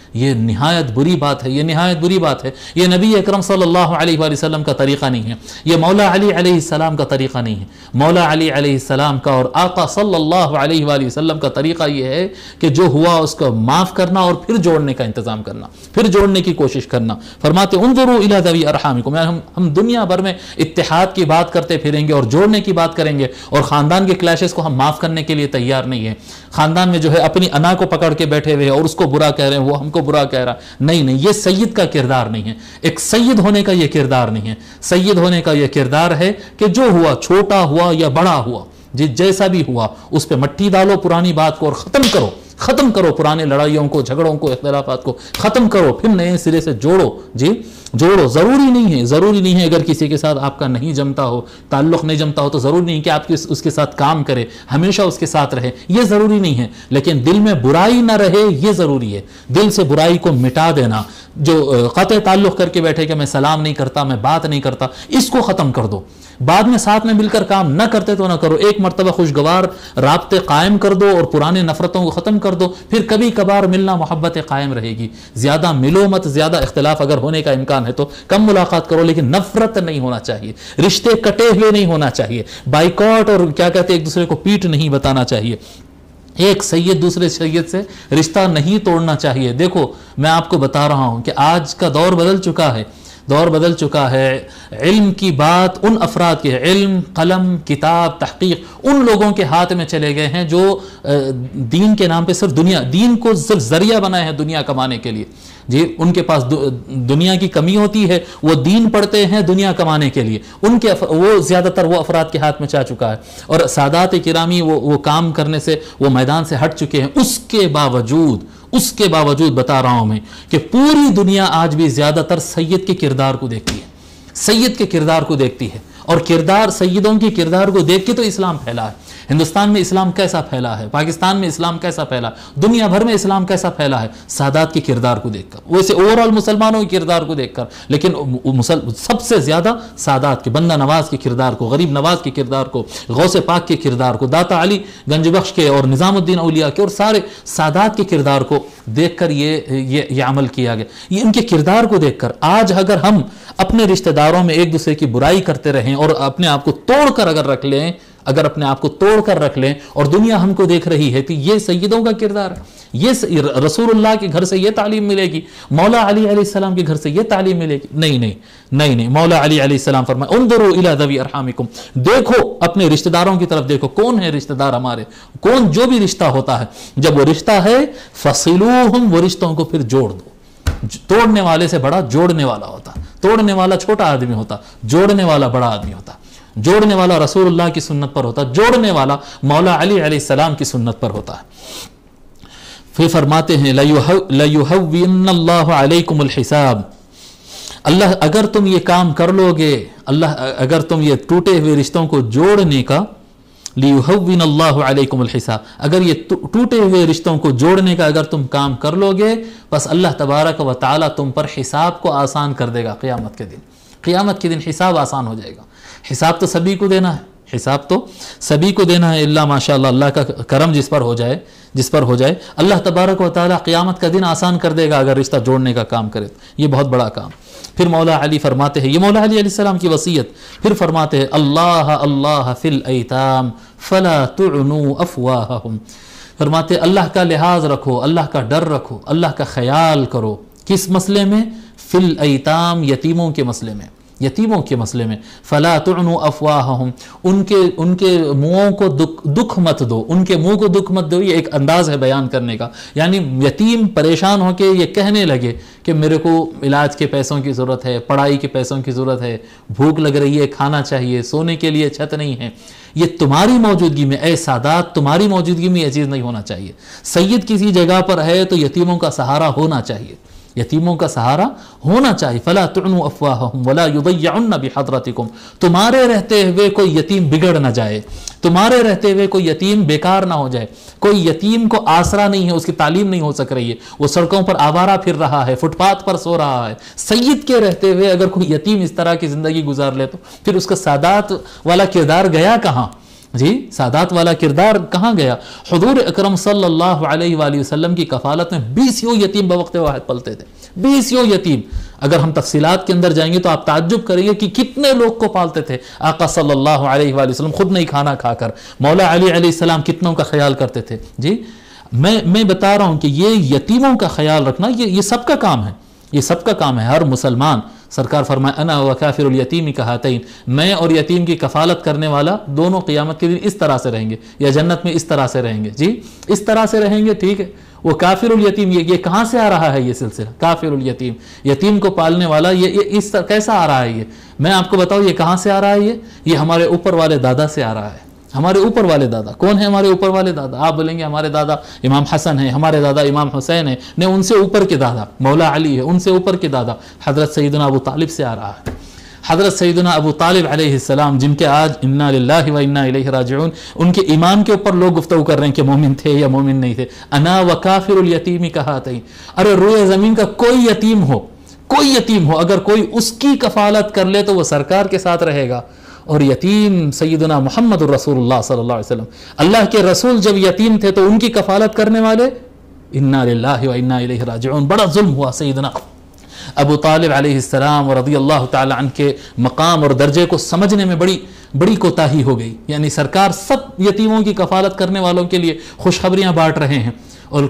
یہ نہایت بری بات ہے، یہ نہایت بری بات ہے۔ یہ نبی اکرم صلی اللہ علیہ وآلہ وسلم کا طریقہ نہیں ہے، یہ مولا علی علیہ السلام کا طریقہ نہیں ہے۔ مولا علی علیہ السلام کا اور آقا صلی اللہ علیہ وآلہ وسلم کا طریقہ یہ ہے کہ جو ہوا اس کو معاف کرنا اور پھر جوڑنے کا انتظام کرنا، پھر جوڑنے کی کوشش کرنا۔ فرماتے انظروا الی ذوی ارحامکم، یعنی ہم دنیا بھر میں اتحاد کی بات کرتے پھریں گے اور جوڑنے کی بات کریں گے، اور خاندان کے کلیشز کو ہم معاف کرنے کے لیے تیار نہیں ہیں۔ خاندان میں جو ہے اپنی انا کو پکڑ کے بیٹھے ہوئے اور اس کو برا کہہ رہے ہیں، وہ ہم کو برا کہہ رہا، نہیں، یہ سید کا کردار نہیں ہے، ایک سید ہونے کا یہ کردار نہیں ہے۔ سید ہونے کا یہ کردار ہے کہ جو ہوا، چھوٹا ہوا یا بڑا ہوا، جیسا بھی ہوا، اس پہ مٹی ڈالو پرانی بات کو اور ختم کرو پرانے لڑائیوں کو، جھگڑوں کو، اختلافات کو ختم کرو، پھر نئے سرے سے جوڑو، جوڑو۔ ضروری نہیں ہے اگر کسی کے ساتھ آپ کا نہیں جمتا ہو، تعلق نہیں جمتا ہو، تو ضروری نہیں کہ آپ اس کے ساتھ کام کرے، ہمیشہ اس کے ساتھ رہے، یہ ضروری نہیں ہے، لیکن دل میں برائی نہ رہے یہ ضروری ہے۔ دل سے برائی کو مٹا دینا، جو قطع تعلق کر کے بیٹھے کہ میں سلام نہیں کرتا، میں بات نہیں کرتا، اس کو ختم کر دو۔ بعد میں ساتھ میں مل کر کام نہ کرتے تو نہ کرو، ایک مرتبہ خوشگوار رابطے قائم کر دو اور پرانے نفرتوں کو ختم کر دو، پھر کبھی کبھار ملنا محبت قائم رہے گی۔ زیادہ ملو مت، زیادہ اختلاف اگر ہونے کا امکان ہے تو کم ملاقات کرو، لیکن نفرت نہیں ہونا چاہیے، رشتے کٹے ہوئے نہیں ہونا چاہیے، بائیکاٹ اور کیا کہتے ہیں ایک دوسرے کو پیٹ نہیں بتانا چاہیے، ایک سید دوسرے سید سے رشتہ نہیں توڑنا چاہیے۔ دیکھو میں آپ کو بتا رہا ہوں کہ آج کا دور بدل چکا ہے، علم کی بات ان افراد کے، علم، قلم، کتاب، تحقیق ان لوگوں کے ہاتھ میں چلے گئے ہیں جو دین کے نام پہ صرف دین کو صرف ذریعہ بنائے ہیں دنیا کمانے کے لیے۔ ان کے پاس دنیا کی کمی ہوتی ہے، وہ دین پڑھتے ہیں دنیا کمانے کے لیے، وہ زیادہ تر وہ افراد کے ہاتھ میں جا چکا ہے، اور سادات کرامی وہ کام کرنے سے وہ میدان سے ہٹ چکے ہیں۔ اس کے باوجود بتا رہا ہوں میں کہ پوری دنیا آج بھی زیادہ تر سید کے کردار کو دیکھتی ہے، سید کے کردار کو دیکھتی ہے، اور سیدوں کے کردار کو دیکھ کے تو اسلام پھیلا ہے۔ ہندوستان میں اسلام کیسا پھیلا ہے، پاکستان میں اسلام کیسا پھیلا، دنیا بھر میں اسلام کیسا پھیلا ہے، سادات کے کردار کو دیکھ کر، ویسے اوورال مسلمانوں کے کردار کو دیکھ کر، لیکن سب سے زیادہ سادات کے، بندہ نواز کے کردار کو، غریب نواز کے کردار کو، غوث پاک کے کردار کو، داتا علی گنج بخش کے اور نظام الدین اولیاء کے اور سارے سادات کے کردار کو دیکھ کر یہ عمل کیا گیا۔ یہ ان کے کردار کو دیکھ کر آج اگر ہم اپنے رشتہ داروں میں ایک دوسرے کی برائی کرتے رہیں اور اپنے آپ کو توڑ کر رکھ لیں اور دنیا ہم کو دیکھ رہی ہے کہ یہ سیدوں کا کردار ہے، یہ رسول اللہ کے گھر سے یہ تعلیم ملے گی، مولا علی علیہ السلام کے گھر سے یہ تعلیم ملے گی، نہیں، مولا علی علیہ السلام فرمائے انظروا الی ذوی ارحامکم، دیکھو اپنے رشتہ داروں کی طرف، دیکھو کون ہے رشتہ دار ہمارے، کون جو بھی رشتہ ہوتا ہے، جب وہ رشتہ ہے فصلوہم، وہ رشتوں کو پھر جوڑ دو۔ توڑنے والے سے بڑا جوڑنے والا ہوتا، توڑنے والا چھوٹا آدمی ہوتا، جوڑنے والا بڑا آدمی ہوتا، جوڑنے والا رسول اللہ کی سنت پر ہوتا، جوڑنے والا مولا علی علیہ السلام کی سنت پر ہوتا ہے۔ پھر فرماتے ہیں لَيُهَوِّنَّ اللَّهُ عَلَيْكُمُ الْحِسَابِ، اللہ اگر تم یہ کام کر لو گے، اگر تم یہ ٹوٹے ہوئے رشتوں کو جوڑنے کا، لِيُهَوِّنَ اللَّهُ عَلَيْكُمُ الْحِسَابِ، اگر یہ ٹوٹے ہوئے رشتوں کو جوڑنے کا اگر تم کام کر لو گے، بس اللہ تبارک و تعالی تم پر حساب کو آسان کر دے گا۔ قیامت کے دن حساب آسان ہو جائے گا۔ حساب تو سبھی کو دینا ہے، اللہ ماشاءاللہ اللہ کا کرم جس پر ہو جائے اللہ تبارک و تعالی قیامت کا دن آسان کر دے گا اگر رشتہ جوڑنے کا کام کرے، یہ بہت بڑا کام۔ پھر مولا علی فرماتے ہیں، یہ مولا علی علیہ السلام کی وصیت، پھر فرماتے ہیں اللہ فی الایتام فلا تعنوا افواہہم، فرماتے ہیں اللہ کا لحاظ رکھو، اللہ کا ڈر رکھو، اللہ کا خیال کرو، کس مسئلے میں؟ فی الایتام، یتیموں کے مسئلے میں، فلا تعنوا افواہہم، ان کے منہوں کو دکھ مت دو، ان کے منہ کو دکھ مت دو۔ یہ ایک انداز ہے بیان کرنے کا، یعنی یتیم پریشان ہو کے یہ کہنے لگے کہ میرے کو علاج کے پیسوں کی ضرورت ہے، پڑھائی کے پیسوں کی ضرورت ہے، بھوک لگ رہی ہے، کھانا چاہیے، سونے کے لیے چھت نہیں ہے، یہ تمہاری موجودگی میں، اے سادات تمہاری موجودگی میں یہ چیز نہیں ہونا چاہیے۔ سید کسی جگہ پر ہے تو یتیموں کا سہارا ہونا چاہیے، فلا تعنوا افواہہم ولا یضیعن بحضرتکم، تمہارے رہتے ہوئے کوئی یتیم بگڑ نہ جائے، تمہارے رہتے ہوئے کوئی یتیم بیکار نہ ہو جائے، کوئی یتیم کو آسرا نہیں ہے، اس کی تعلیم نہیں ہو سک رہی ہے، وہ سڑکوں پر آوارہ پھر رہا ہے، فٹ پاتھ پر سو رہا ہے، سید کے رہتے ہوئے اگر کوئی یتیم اس طرح کی زندگی گزار لے تو پھر اس کا سادات والا کردار گیا کہاں؟ جی سادات والا کردار کہاں گیا؟ حضور اکرم صلی اللہ علیہ وآلہ وسلم کی کفالت میں 20 یتیم بوقت واحد پلتے تھے، 20 یتیم. اگر ہم تفصیلات کے اندر جائیں گے تو آپ تعجب کریں گے کہ کتنے لوگ کو پالتے تھے آقا صلی اللہ علیہ وآلہ وسلم، خود نہیں کھانا کھا کر. مولا علی علیہ السلام کتنوں کا خیال کرتے تھے. جی میں بتا رہا ہوں کہ یہ یتیموں کا خیال رکھنا یہ سب کا کام ہے، یہ سب کا کام ہے. ہر مسلمان، سرکار فرمائے انا وکافر الیتیم کہاتین، میں اور یتیم کی کفالت کرنے والا دونوں قیامت کے دن اس طرح سے رہیں گے، یا جنت میں اس طرح سے رہیں گے. جی اس طرح سے رہیں گے. ٹھیک ہے، وہ کافر الیتیم یہ کہاں سے آ رہا ہے یہ سلسلہ؟ کافر الیتیم، یتیم کو پالنے والا، یہ اس طرح کیسا آ رہا ہے؟ یہ میں آپ کو بتاؤں یہ کہاں سے آ رہا ہے؟ یہ ہمارے اوپر والے دادا سے آ رہا ہے. ہمارے اوپر والے دادا کون ہیں؟ ہمارے اوپر والے دادا. آپ بولیں گے ہمارے دادا امام حسن ہیں، ہمارے دادا امام حسین ہیں. نہیں، ان سے اوپر کے دادا مولا علی ہے، ان سے اوپر کے دادا حضرت سیدنا ابو طالب سے آ رہا ہے. حضرت سیدنا ابو طالب علیہ السلام، جن کے آج انا للہ و انا الیہ راجعون، ان کے ایمان کے اوپر لوگ گفتگو کر رہے ہیں کہ مومن تھے یا مومن نہیں تھے. انا وکافر الیتیم کہاتین، ارے روئے زمین کا کوئی یتیم ہو اگر کوئی اس کی کفالت کر لے تو وہ سرکار کے ساتھ رہے گا. اور یتیم سیدنا محمد الرسول اللہ صلی اللہ علیہ وسلم، اللہ کے رسول جب یتیم تھے تو ان کی کفالت کرنے والے انا للہ و انا الیہ راجعون. بڑا ظلم ہوا سیدنا ابو طالب علیہ السلام رضی اللہ تعالی عنہ کے مقام اور درجے کو سمجھنے میں بڑی کوتاہی ہو گئی. یعنی سرکار سب یتیموں کی کفالت کرنے والوں کے لیے خوشخبریاں بانٹ رہے ہیں. اور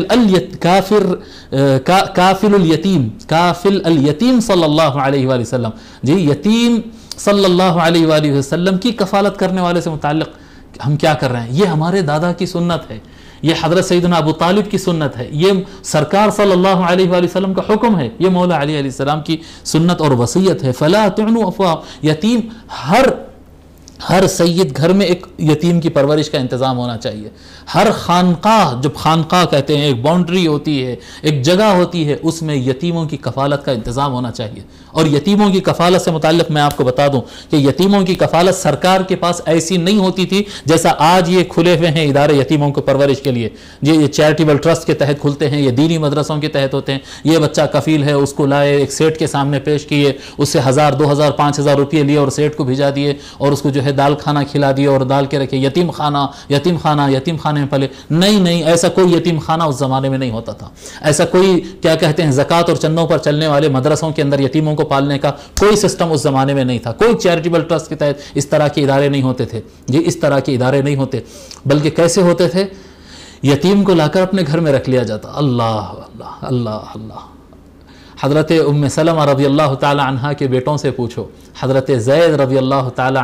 کافل الیتیم صلی اللہ علیہ وآلہ وسلم، جی یتیم صلی اللہ علیہ وآلہ وسلم کی کفالت کرنے والے سے متعلق ہم کیا کر رہے ہیں؟ یہ ہمارے دادا کی سنت ہے، یہ حضرت سیدنا ابو طالب کی سنت ہے، یہ سرکار صلی اللہ علیہ وآلہ وسلم کا حکم ہے، یہ مولا علی علیہ السلام کی سنت اور وصیت ہے. فلا تعنوا افواہ، یتیم ہر سید گھر میں ایک یتیم کی پرورش کا انتظام ہونا چاہیے. ہر خانقاہ، جب خانقاہ کہتے ہیں ایک باؤنڈری ہوتی ہے، ایک جگہ ہوتی ہے، اس میں یتیموں کی کفالت کا انتظام ہونا چاہیے. اور یتیموں کی کفالت سے متعلق میں آپ کو بتا دوں کہ یتیموں کی کفالت سرکار کے پاس ایسی نہیں ہوتی تھی جیسا آج یہ کھلے ہوئے ہیں ادارے یتیموں کو پرورش کے لیے. یہ چیریٹیبل ٹرسٹ کے تحت کھلتے ہیں، یہ دینی مدرسوں کے تحت ہوتے ہیں. یہ بچہ کفیل ہے، اس کو لائے ایک سیٹ کے سامنے پیش کیے، اس سے 1000 2000 5000 روپئے لیے اور سیٹ کو بھیجا دیے اور اس کو جو ہے دال کھانا کھلا دیے اور ڈال کے رکھے. یتیم خانے میں پلے. نہیں، ایسا کوئی یتیم خانہ اس زمانے میں نہیں ہوتا تھا. ایسا کوئی کیا کہتے ہیں زکوٰۃ اور چندوں پر چلنے والے مدرسوں کے اندر یتیموں کو پالنے کا کوئی سسٹم اس زمانے میں نہیں تھا. کوئی چیریٹیبل ٹرسٹ کے تحت اس طرح کے ادارے نہیں ہوتے تھے. جی اس طرح کے ادارے نہیں ہوتے، بلکہ کیسے ہوتے تھے؟ یتیم کو لا کر اپنے گھر میں رکھ لیا جاتا. اللہ اللہ اللہ اللہ. حضرت ام سلمہ رضی اللہ تعالی عنہ کے بیٹوں سے پوچھو، حضرت زید رضی اللہ تعالی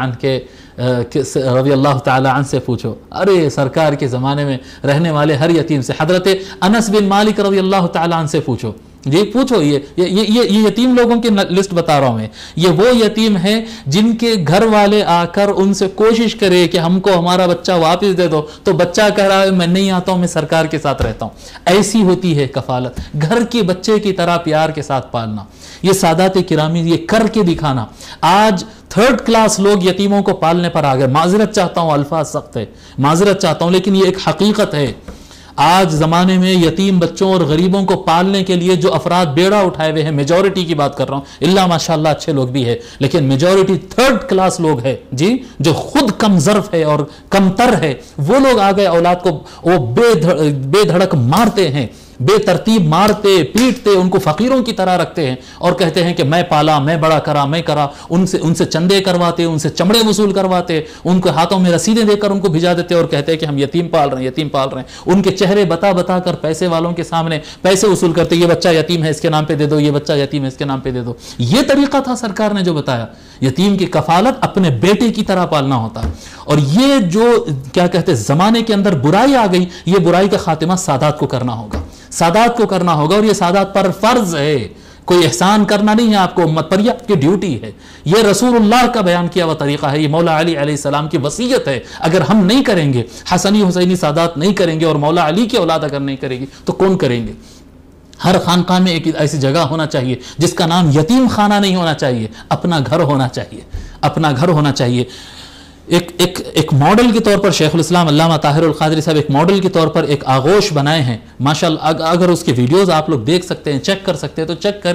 عنہ سے پوچھو. ارے سرکار کے زمانے میں رہنے والے ہر یتیم سے، حضرت انس بن مالک رضی اللہ تعالی عنہ سے پوچھو. جی پوچھو. یہ یتیم لوگوں کی لسٹ بتا رہا ہوں میں. یہ وہ یتیم ہیں جن کے گھر والے آ کر ان سے کوشش کرے کہ ہم کو ہمارا بچہ واپس دے دو تو بچہ کہہ رہا ہے میں نہیں آتا ہوں، میں سرکار کے ساتھ رہتا ہوں. ایسی ہوتی ہے کفالت، گھر کے بچے کی طرح پیار کے ساتھ پالنا. یہ سادات کرامی یہ کر کے دکھانا. آج 3rd کلاس لوگ یتیموں کو پالنے پر آ گئے. معذرت چاہتا ہوں، الفاظ سخت ہے، معذرت چاہتا ہوں، لیکن یہ ایک حقیقت ہے. آج زمانے میں یتیم بچوں اور غریبوں کو پالنے کے لیے جو افراد بیڑا اٹھائے ہوئے ہیں، میجورٹی کی بات کر رہا ہوں، اللہ ماشاءاللہ اچھے لوگ بھی ہے، لیکن میجورٹی 3rd کلاس لوگ ہے جی، جو خود کم ظرف ہے اور کم تر ہے. وہ لوگ آ گئے اولاد کو وہ بے دھڑک مارتے ہیں، بے ترتیب مارتے پیٹتے، ان کو فقیروں کی طرح رکھتے ہیں اور کہتے ہیں کہ میں پالا، میں بڑا کرا، میں کرا. ان سے چندے کرواتے، ان سے چمڑے وصول کرواتے، ان کے ہاتھوں میں رسیدیں دے کر ان کو بھجا دیتے اور کہتے ہیں کہ ہم یتیم پال رہے ہیں. ان کے چہرے بتا کر پیسے والوں کے سامنے پیسے وصول کرتے، یہ بچہ یتیم ہے اس کے نام پہ دے دو، یہ بچہ یتیم ہے اس کے نام پہ دے دو. یہ طریقہ تھا سرکار نے جو بتایا. یتیم کی کفالت اپنے بیٹے کی طرح پالنا ہوتا ہے. اور یہ جو کیا کہتے ہیں زمانے کے اندر برائی آ گئی، یہ برائی کا خاتمہ سادات کو کرنا ہوگا، سادات کو کرنا ہوگا. اور یہ سادات پر فرض ہے، کوئی احسان کرنا نہیں ہے آپ کو امت پر، یہ آپ کی ڈیوٹی ہے. یہ رسول اللہ کا بیان کیا ہوا طریقہ ہے، یہ مولا علی علیہ السلام کی وصیت ہے. اگر ہم نہیں کریں گے، حسنی حسینی سادات نہیں کریں گے، اور مولا علی کی اولاد اگر نہیں کرے گی تو کون کریں گے؟ ہر خانقاہ میں ایک ایسی جگہ ہونا چاہیے جس کا نام یتیم خانہ نہیں ہونا چاہیے، اپنا گھر ہونا چاہیے، اپنا گھر ہونا چاہیے. ایک ماڈل کے طور پر شیخ الاسلام علامہ طاہر القادری صاحب ایک ماڈل کے طور پر ایک آغوش بنائے ہیں ماشاءاللہ. اگر اس کے ویڈیوز آپ لوگ دیکھ سکتے ہیں، چیک کر سکتے ہیں تو چیک کرے.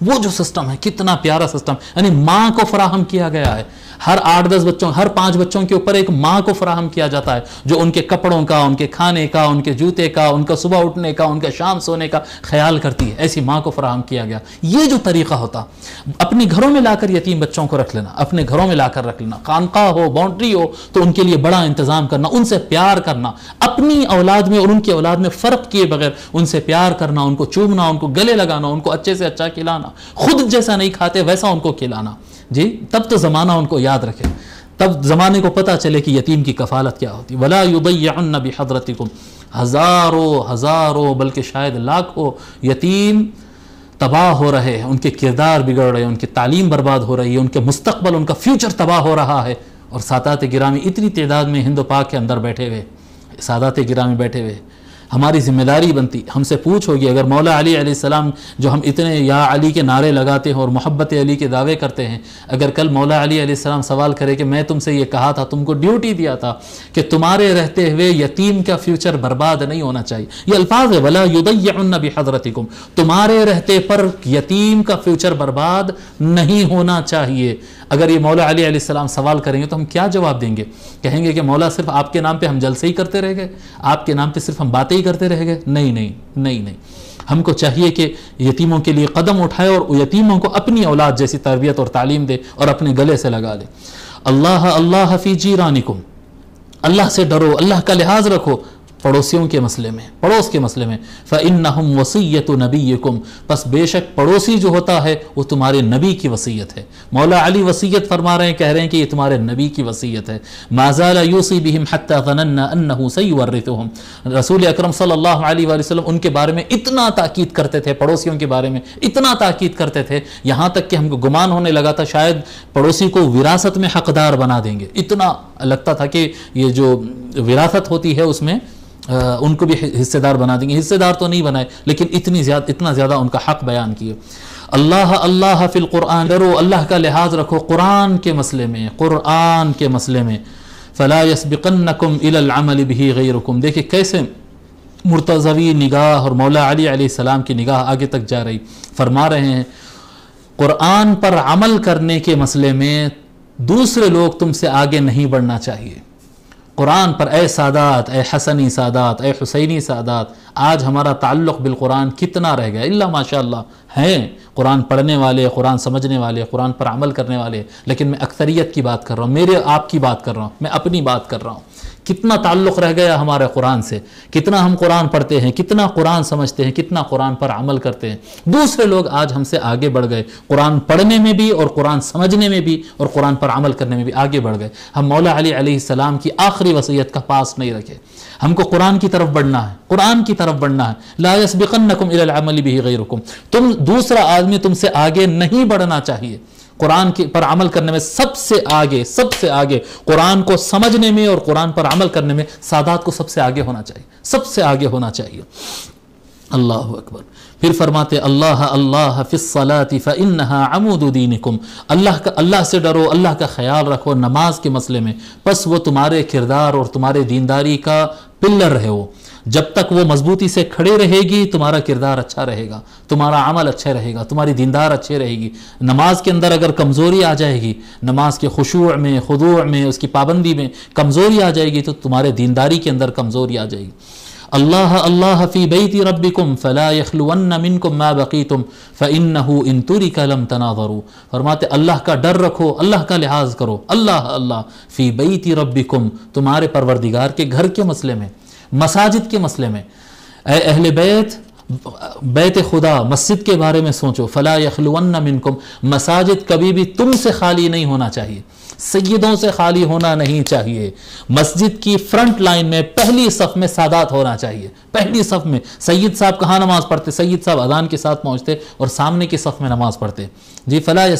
وہ جو سسٹم ہے کتنا پیارا سسٹم، یعنی ماں کو فراہم کیا گیا ہے، ہر 8-10 بچوں، ہر 5 بچوں کے اوپر ایک ماں کو فراہم کیا جاتا ہے جو ان کے کپڑوں کا، ان کے کھانے کا، ان کے جوتے کا، ان کا صبح اٹھنے کا، ان کا شام سونے کا خیال کرتی ہے، ایسی ماں کو فراہم کیا گیا۔ یہ جو طریقہ ہوتا، اپنے گھروں میں لا کر یتیم بچوں کو رکھ لینا، اپنے گھروں میں لا کر رکھ لینا، خانقاہ ہو، باؤنڈری ہو تو ان کے لیے بڑا انتظام کرنا، ان سے پیار کرنا، اپنی اولاد میں اور ان کی اولاد میں فرق کیے بغیر ان سے پیار کرنا، ان کو چومنا، ان کو گلے لگانا، ان کو اچھے سے اچھا کھلانا، خود جیسا نہیں کھاتے ویسا ان کو کھلانا، جی تب تو زمانہ ان کو یاد رکھے، تب زمانے کو پتہ چلے کہ یتیم کی کفالت کیا ہوتی۔ وَلَا يُضَيِّعُنَّ بِحَضْرَتِكُمْ، ہزاروں بلکہ شاید لاکھوں یتیم تباہ ہو رہے ہیں، ان کے کردار بگڑ رہے ہیں، ان کی تعلیم برباد ہو رہی ہے، ان کے مستقبل، ان کا فیوچر تباہ ہو رہا ہے، اور سادات گرامی اتنی تعداد میں ہند و پاک کے اندر بیٹھے ہوئے، سادات گرامی بیٹھے ہوئے، ہماری ذمہ داری بنتی، ہم سے پوچھ ہوگی اگر مولا علی علیہ السلام جو ہم اتنے یا علی کے نعرے لگاتے ہیں اور محبت علی کے دعوے کرتے ہیں، اگر کل مولا علی علیہ السلام سوال کرے کہ میں تم سے یہ کہا تھا، تم کو ڈیوٹی دیا تھا کہ تمہارے رہتے ہوئے یتیم کا فیوچر برباد نہیں ہونا چاہیے، یہ الفاظ ہے وَلَا يُضَيِّعُنَّ بِحَضْرَتِكُمْ، تمہارے رہتے پر یتیم کا فیوچر برباد نہیں ہونا چاہیے۔ اگر یہ مولا علی علیہ السلام سوال کریں گے تو ہم کیا جواب دیں گے؟ کہیں گے کہ مولا صرف آپ کے نام پہ ہم جلسے ہی کرتے رہ گئے، آپ کے نام پہ صرف ہم باتیں ہی کرتے رہ گئے؟ نہیں، ہم کو چاہیے کہ یتیموں کے لیے قدم اٹھائے اور یتیموں کو اپنی اولاد جیسی تربیت اور تعلیم دے اور اپنے گلے سے لگا لے۔ اللہ فی جیرانکم، اللہ سے ڈرو، اللہ کا لحاظ رکھو پڑوسیوں کے مسئلے میں، پڑوس کے مسئلے میں۔ فَإِنَّهُمْ وَصِيَّةُ نَبِيِّكُمْ، پس بے شک پڑوسی جو ہوتا ہے وہ تمہارے نبی کی وصیت ہے۔ مولا علی وصیت فرما رہے ہیں، کہہ رہے ہیں کہ یہ تمہارے نبی کی وصیت ہے۔ مَا زَالَ يُوصِي بِهِمْ حَتَّى ظَنَنَّا أَنَّهُ سَيُوَرِّثُهُمْ، رسول اکرم صلی اللہ علیہ وآلہ وسلم ان کے بارے میں اتنا تاکید کرتے تھے، پڑوسیوں کے بارے میں اتنا تاکید کرتے تھے، یہاں تک کہ ہم کو گمان ہونے لگا تھا شاید پڑوسی کو وراثت میں حقدار بنا دیں گے، اتنا لگتا تھا کہ یہ جو وراثت ہوتی ہے اس میں ان کو بھی حصے دار بنا دیں گے، حصے دار تو نہیں بنائے لیکن اتنا زیادہ ان کا حق بیان کیے۔ اللہ فی القرآن، ڈرو، اللہ کا لحاظ رکھو قرآن کے مسئلے میں، قرآن کے مسئلے میں۔ فلا یسبقنکم الی العمل بہ غیرکم، دیکھیں کیسے مرتضوی نگاہ اور مولا علی علیہ السلام کی نگاہ آگے تک جا رہی، فرما رہے ہیں قرآن پر عمل کرنے کے مسئلے میں دوسرے لوگ تم سے آگے نہیں بڑھنا چاہیے۔ قرآن پر اے سادات، اے حسنی سادات، اے حسینی سادات، آج ہمارا تعلق بالقرآن کتنا رہ گیا؟ اللہ ماشاءاللہ ہیں قرآن پڑھنے والے، قرآن سمجھنے والے، قرآن پر عمل کرنے والے، لیکن میں اکثریت کی بات کر رہا ہوں، میرے آپ کی بات کر رہا ہوں، میں اپنی بات کر رہا ہوں۔ کتنا تعلق رہ گیا ہمارے قرآن سے، کتنا ہم قرآن پڑھتے ہیں، کتنا قرآن سمجھتے ہیں، کتنا قرآن پر عمل کرتے ہیں۔ دوسرے لوگ آج ہم سے آگے بڑھ گئے، قرآن پڑھنے میں بھی اور قرآن سمجھنے میں بھی اور قرآن پر عمل کرنے میں بھی آگے بڑھ گئے۔ ہم مولا علی علیہ السلام کی آخری وصیت کا پاس نہیں رکھے، ہم کو قرآن کی طرف بڑھنا ہے، قرآن کی طرف بڑھنا ہے۔ لا یسبقنکم الی العمل بہ غیرکم، تم دوسرا آدمی تم سے آگے نہیں بڑھنا چاہیے۔ قرآن پر عمل کرنے میں سب سے آگے قرآن کو سمجھنے میں اور قرآن پر عمل کرنے میں سادات کو سب سے آگے ہونا چاہیے، سب سے آگے ہونا چاہیے۔ اللہ اکبر۔ پھر فرماتے اللہ فی الصلاۃ فانھا عمود دینکم، اللہ سے ڈرو، اللہ کا خیال رکھو نماز کے مسئلے میں، پس وہ تمہارے کردار اور تمہارے دینداری کا پلر ہے۔ وہ جب تک وہ مضبوطی سے کھڑے رہے گی تمہارا کردار اچھا رہے گا، تمہارا عمل اچھا رہے گا، تمہاری دیندار اچھے رہے گی۔ نماز کے اندر اگر کمزوری آ جائے گی، نماز کے خشوع میں، خضوع میں، اس کی پابندی میں کمزوری آ جائے گی تو تمہارے دینداری کے اندر کمزوری آ جائے گی۔ اللہ فی بیت ربکم فلا یخلون منکم ما بقیتم فانہ ان ترک لم تناظروا، فرماتے اللہ کا ڈر رکھو، اللہ کا لحاظ کرو۔ اللہ فی بیت ربکم، تمہارے پروردگار کے گھر کے مسئلے میں، مساجد کے مسئلے میں۔ اے اہل بیت خدا، مسجد کے بارے میں سوچو۔ فلا یخلون منکم، مساجد کبھی بھی تم سے خالی نہیں ہونا چاہیے، سیدوں سے خالی ہونا نہیں چاہیے۔ مسجد کی فرنٹ لائن میں پہلی صف میں سادات ہونا چاہیے، پہلی صف میں۔ سید صاحب کہاں نماز پڑھتے؟ سید صاحب اذان کے ساتھ پہنچتے اور سامنے کی صف میں نماز پڑھتے۔ جی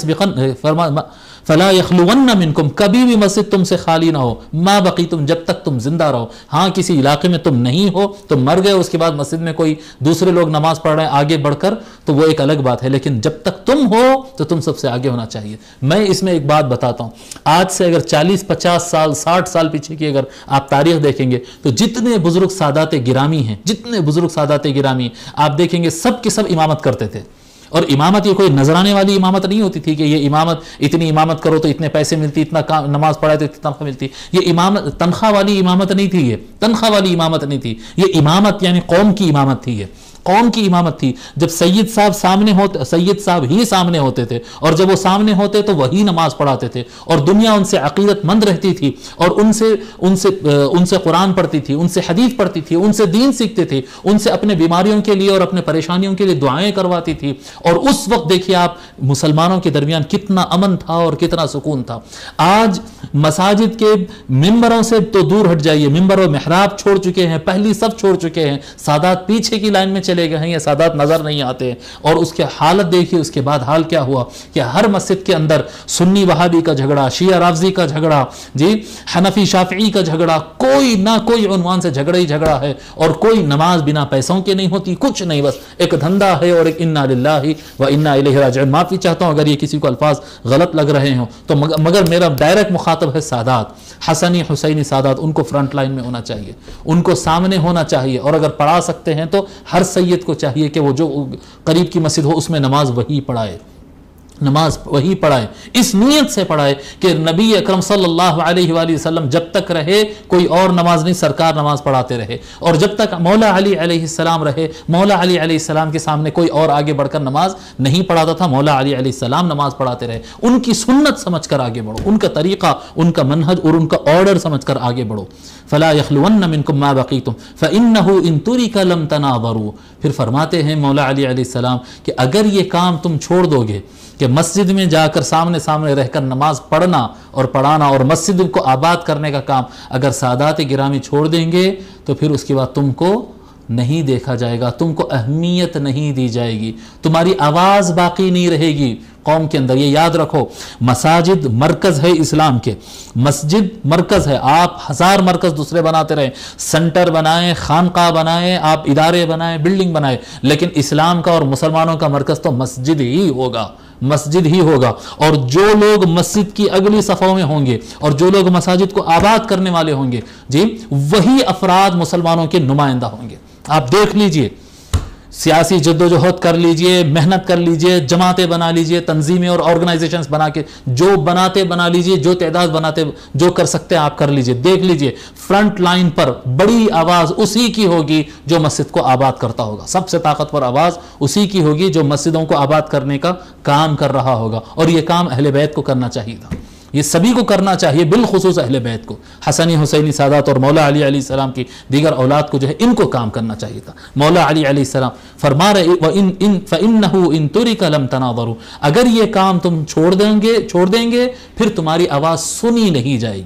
فلا یخلون منکم، کبھی بھی مسجد تم سے خالی نہ ہو، ما بقیتم، جب تک تم زندہ رہو۔ ہاں کسی علاقے میں تم نہیں ہو، تم مر گئے، اس کے بعد مسجد میں کوئی دوسرے لوگ نماز پڑھ رہے ہیں آگے بڑھ کر، تو وہ ایک الگ بات ہے، لیکن جب تک تم ہو تو تم سب سے آگے ہونا چاہیے۔ میں اس میں ایک بات بتاتا ہوں، آج سے اگر 40-50 سال 60 سال پیچھے کی اگر آپ تاریخ دیکھیں گے تو جتنے بزرگ سادات گرامی ہیں، جتنے بزرگ سادات گرامی ہیں، آپ دیکھیں گے سب کے سب امامت کرتے تھے، اور امامت یہ کوئی نظرانے والی امامت نہیں ہوتی تھی کہ یہ امامت اتنی امامت کرو تو اتنے پیسے ملتی، اتنا نماز پڑھائے تو اتنی تنخواہ ملتی. یہ امامت تنخواہ والی امامت نہیں تھی، یہ تنخواہ والی امامت نہیں تھی. یہ امامت یعنی قوم کی امامت تھی، یہ قوم کی امامت تھی. جب سید صاحب ہی سامنے ہوتے تھے، اور جب وہ سامنے ہوتے تو وہی نماز پڑھاتے تھے، اور دنیا ان سے عقیدت مند رہتی تھی، اور ان سے قرآن پڑھتی تھی، ان سے حدیث پڑھتی تھی، ان سے دین سیکھتے تھے، ان سے اپنے بیماریوں کے لیے اور اپنے پریشانیوں کے لیے دعائیں کرواتی تھی. اور اس وقت دیکھیے آپ مسلمانوں کے درمیان کتنا امن تھا اور کتنا سکون تھا. آج مساجد کے ممبروں سے تو دور ہٹ جائیے، ممبر و محراب چھوڑ چکے ہیں، پہلی سب چھوڑ چکے ہیں، سادات پیچھے کی لائن میں چلے گئے ہیں، یہ سادات نظر نہیں آتے. اور اس کے حالت دیکھیے اس کے بعد حال کیا ہوا کہ ہر مسجد کے اندر سنی وہابی کا جھگڑا، شیعہ رافضی کا جھگڑا، حنفی شافعی کا جھگڑا، کوئی نہ کوئی عنوان سے جھگڑا ہی جھگڑا ہے. اور کوئی نماز بنا پیسوں کے نہیں ہوتی، کچھ نہیں، بس ایک دھندا ہے اور ایک انا للہ و انا الیہ راجعون. معافی چاہتا ہوں اگر یہ کسی کو الفاظ غلط لگ رہے ہوں تو، مگر میرا ڈائریکٹ مخاطب ہے سادات، حسنی حسینی سادات. ان کو فرنٹ لائن میں ہونا چاہیے، ان کو سامنے ہونا چاہیے. اور اگر پڑھا سکتے ہیں تو ہر سید کو چاہیے کہ وہ جو قریب کی مسجد ہو اس میں نماز وہی پڑھائے، نماز وہی پڑھائے، اس نیت سے پڑھائے کہ نبی اکرم صلی اللہ علیہ وآلہ وسلم جب تک رہے کوئی اور نماز نہیں، سرکار نماز پڑھاتے رہے. اور جب تک مولا علی علیہ السلام رہے، مولا علی علیہ السلام کے سامنے کوئی اور آگے بڑھ کر نماز نہیں پڑھاتا تھا، مولا علی علیہ السلام نماز پڑھاتے رہے. ان کی سنت سمجھ کر آگے بڑھو، ان کا طریقہ، ان کا منہج اور ان کا آرڈر سمجھ کر آگے بڑھو. فلا يخلون منكم ما بقيتم فانه ان ترك لم تناظروا. پھر فرماتے ہیں مولا علی علیہ السلام کہ اگر یہ کام تم چھوڑ دو گے کہ مسجد میں جا کر سامنے رہ کر نماز پڑھنا اور پڑھانا اور مسجد کو آباد کرنے کا کام اگر سادات گرامی چھوڑ دیں گے تو پھر اس کے بعد تم کو نہیں دیکھا جائے گا، تم کو اہمیت نہیں دی جائے گی، تمہاری آواز باقی نہیں رہے گی قوم کے اندر. یہ یاد رکھو، مساجد مرکز ہے اسلام کے، مسجد مرکز ہے. آپ 1000 مرکز دوسرے بناتے رہیں، سنٹر بنائیں، خانقاہ بنائیں، آپ ادارے بنائیں، بلڈنگ بنائیں، لیکن اسلام کا اور مسلمانوں کا مرکز تو مسجد ہی ہوگا، مسجد ہی ہوگا. اور جو لوگ مسجد کی اگلی صفوں میں ہوں گے اور جو لوگ مساجد کو آباد کرنے والے ہوں گے، وہی افراد مسلمانوں کے نمائندہ ہوں گے. آپ دیکھ لیجئے، سیاسی جدوجہد کر لیجئے، محنت کر لیجئے، جماعتیں بنا لیجئے، تنظیمیں اور آرگنائزیشنز بنا کے جو بناتے بنا لیجئے، جو تعداد بناتے جو کر سکتے ہیں آپ کر لیجئے. دیکھ لیجئے فرنٹ لائن پر بڑی آواز اسی کی ہوگی جو مسجد کو آباد کرتا ہوگا، سب سے طاقتور آواز اسی کی ہوگی جو مسجدوں کو آباد کرنے کا کام کر رہا ہوگا. اور یہ کام اہل بیت کو کرنا چاہیے تھا، یہ سبھی کو کرنا چاہیے، بالخصوص اہل بیت کو، حسنی حسینی سادات اور مولا علی علیہ السلام کی دیگر اولاد کو جو ہے ان کو کام کرنا چاہیے تھا. مولا علی علیہ السلام فرما رہے فَإِنَّهُ إِن تُرِكَ لَمْ تَنَاظَرُوا. اگر یہ کام تم چھوڑ دیں گے پھر تمہاری آواز سنی نہیں جائے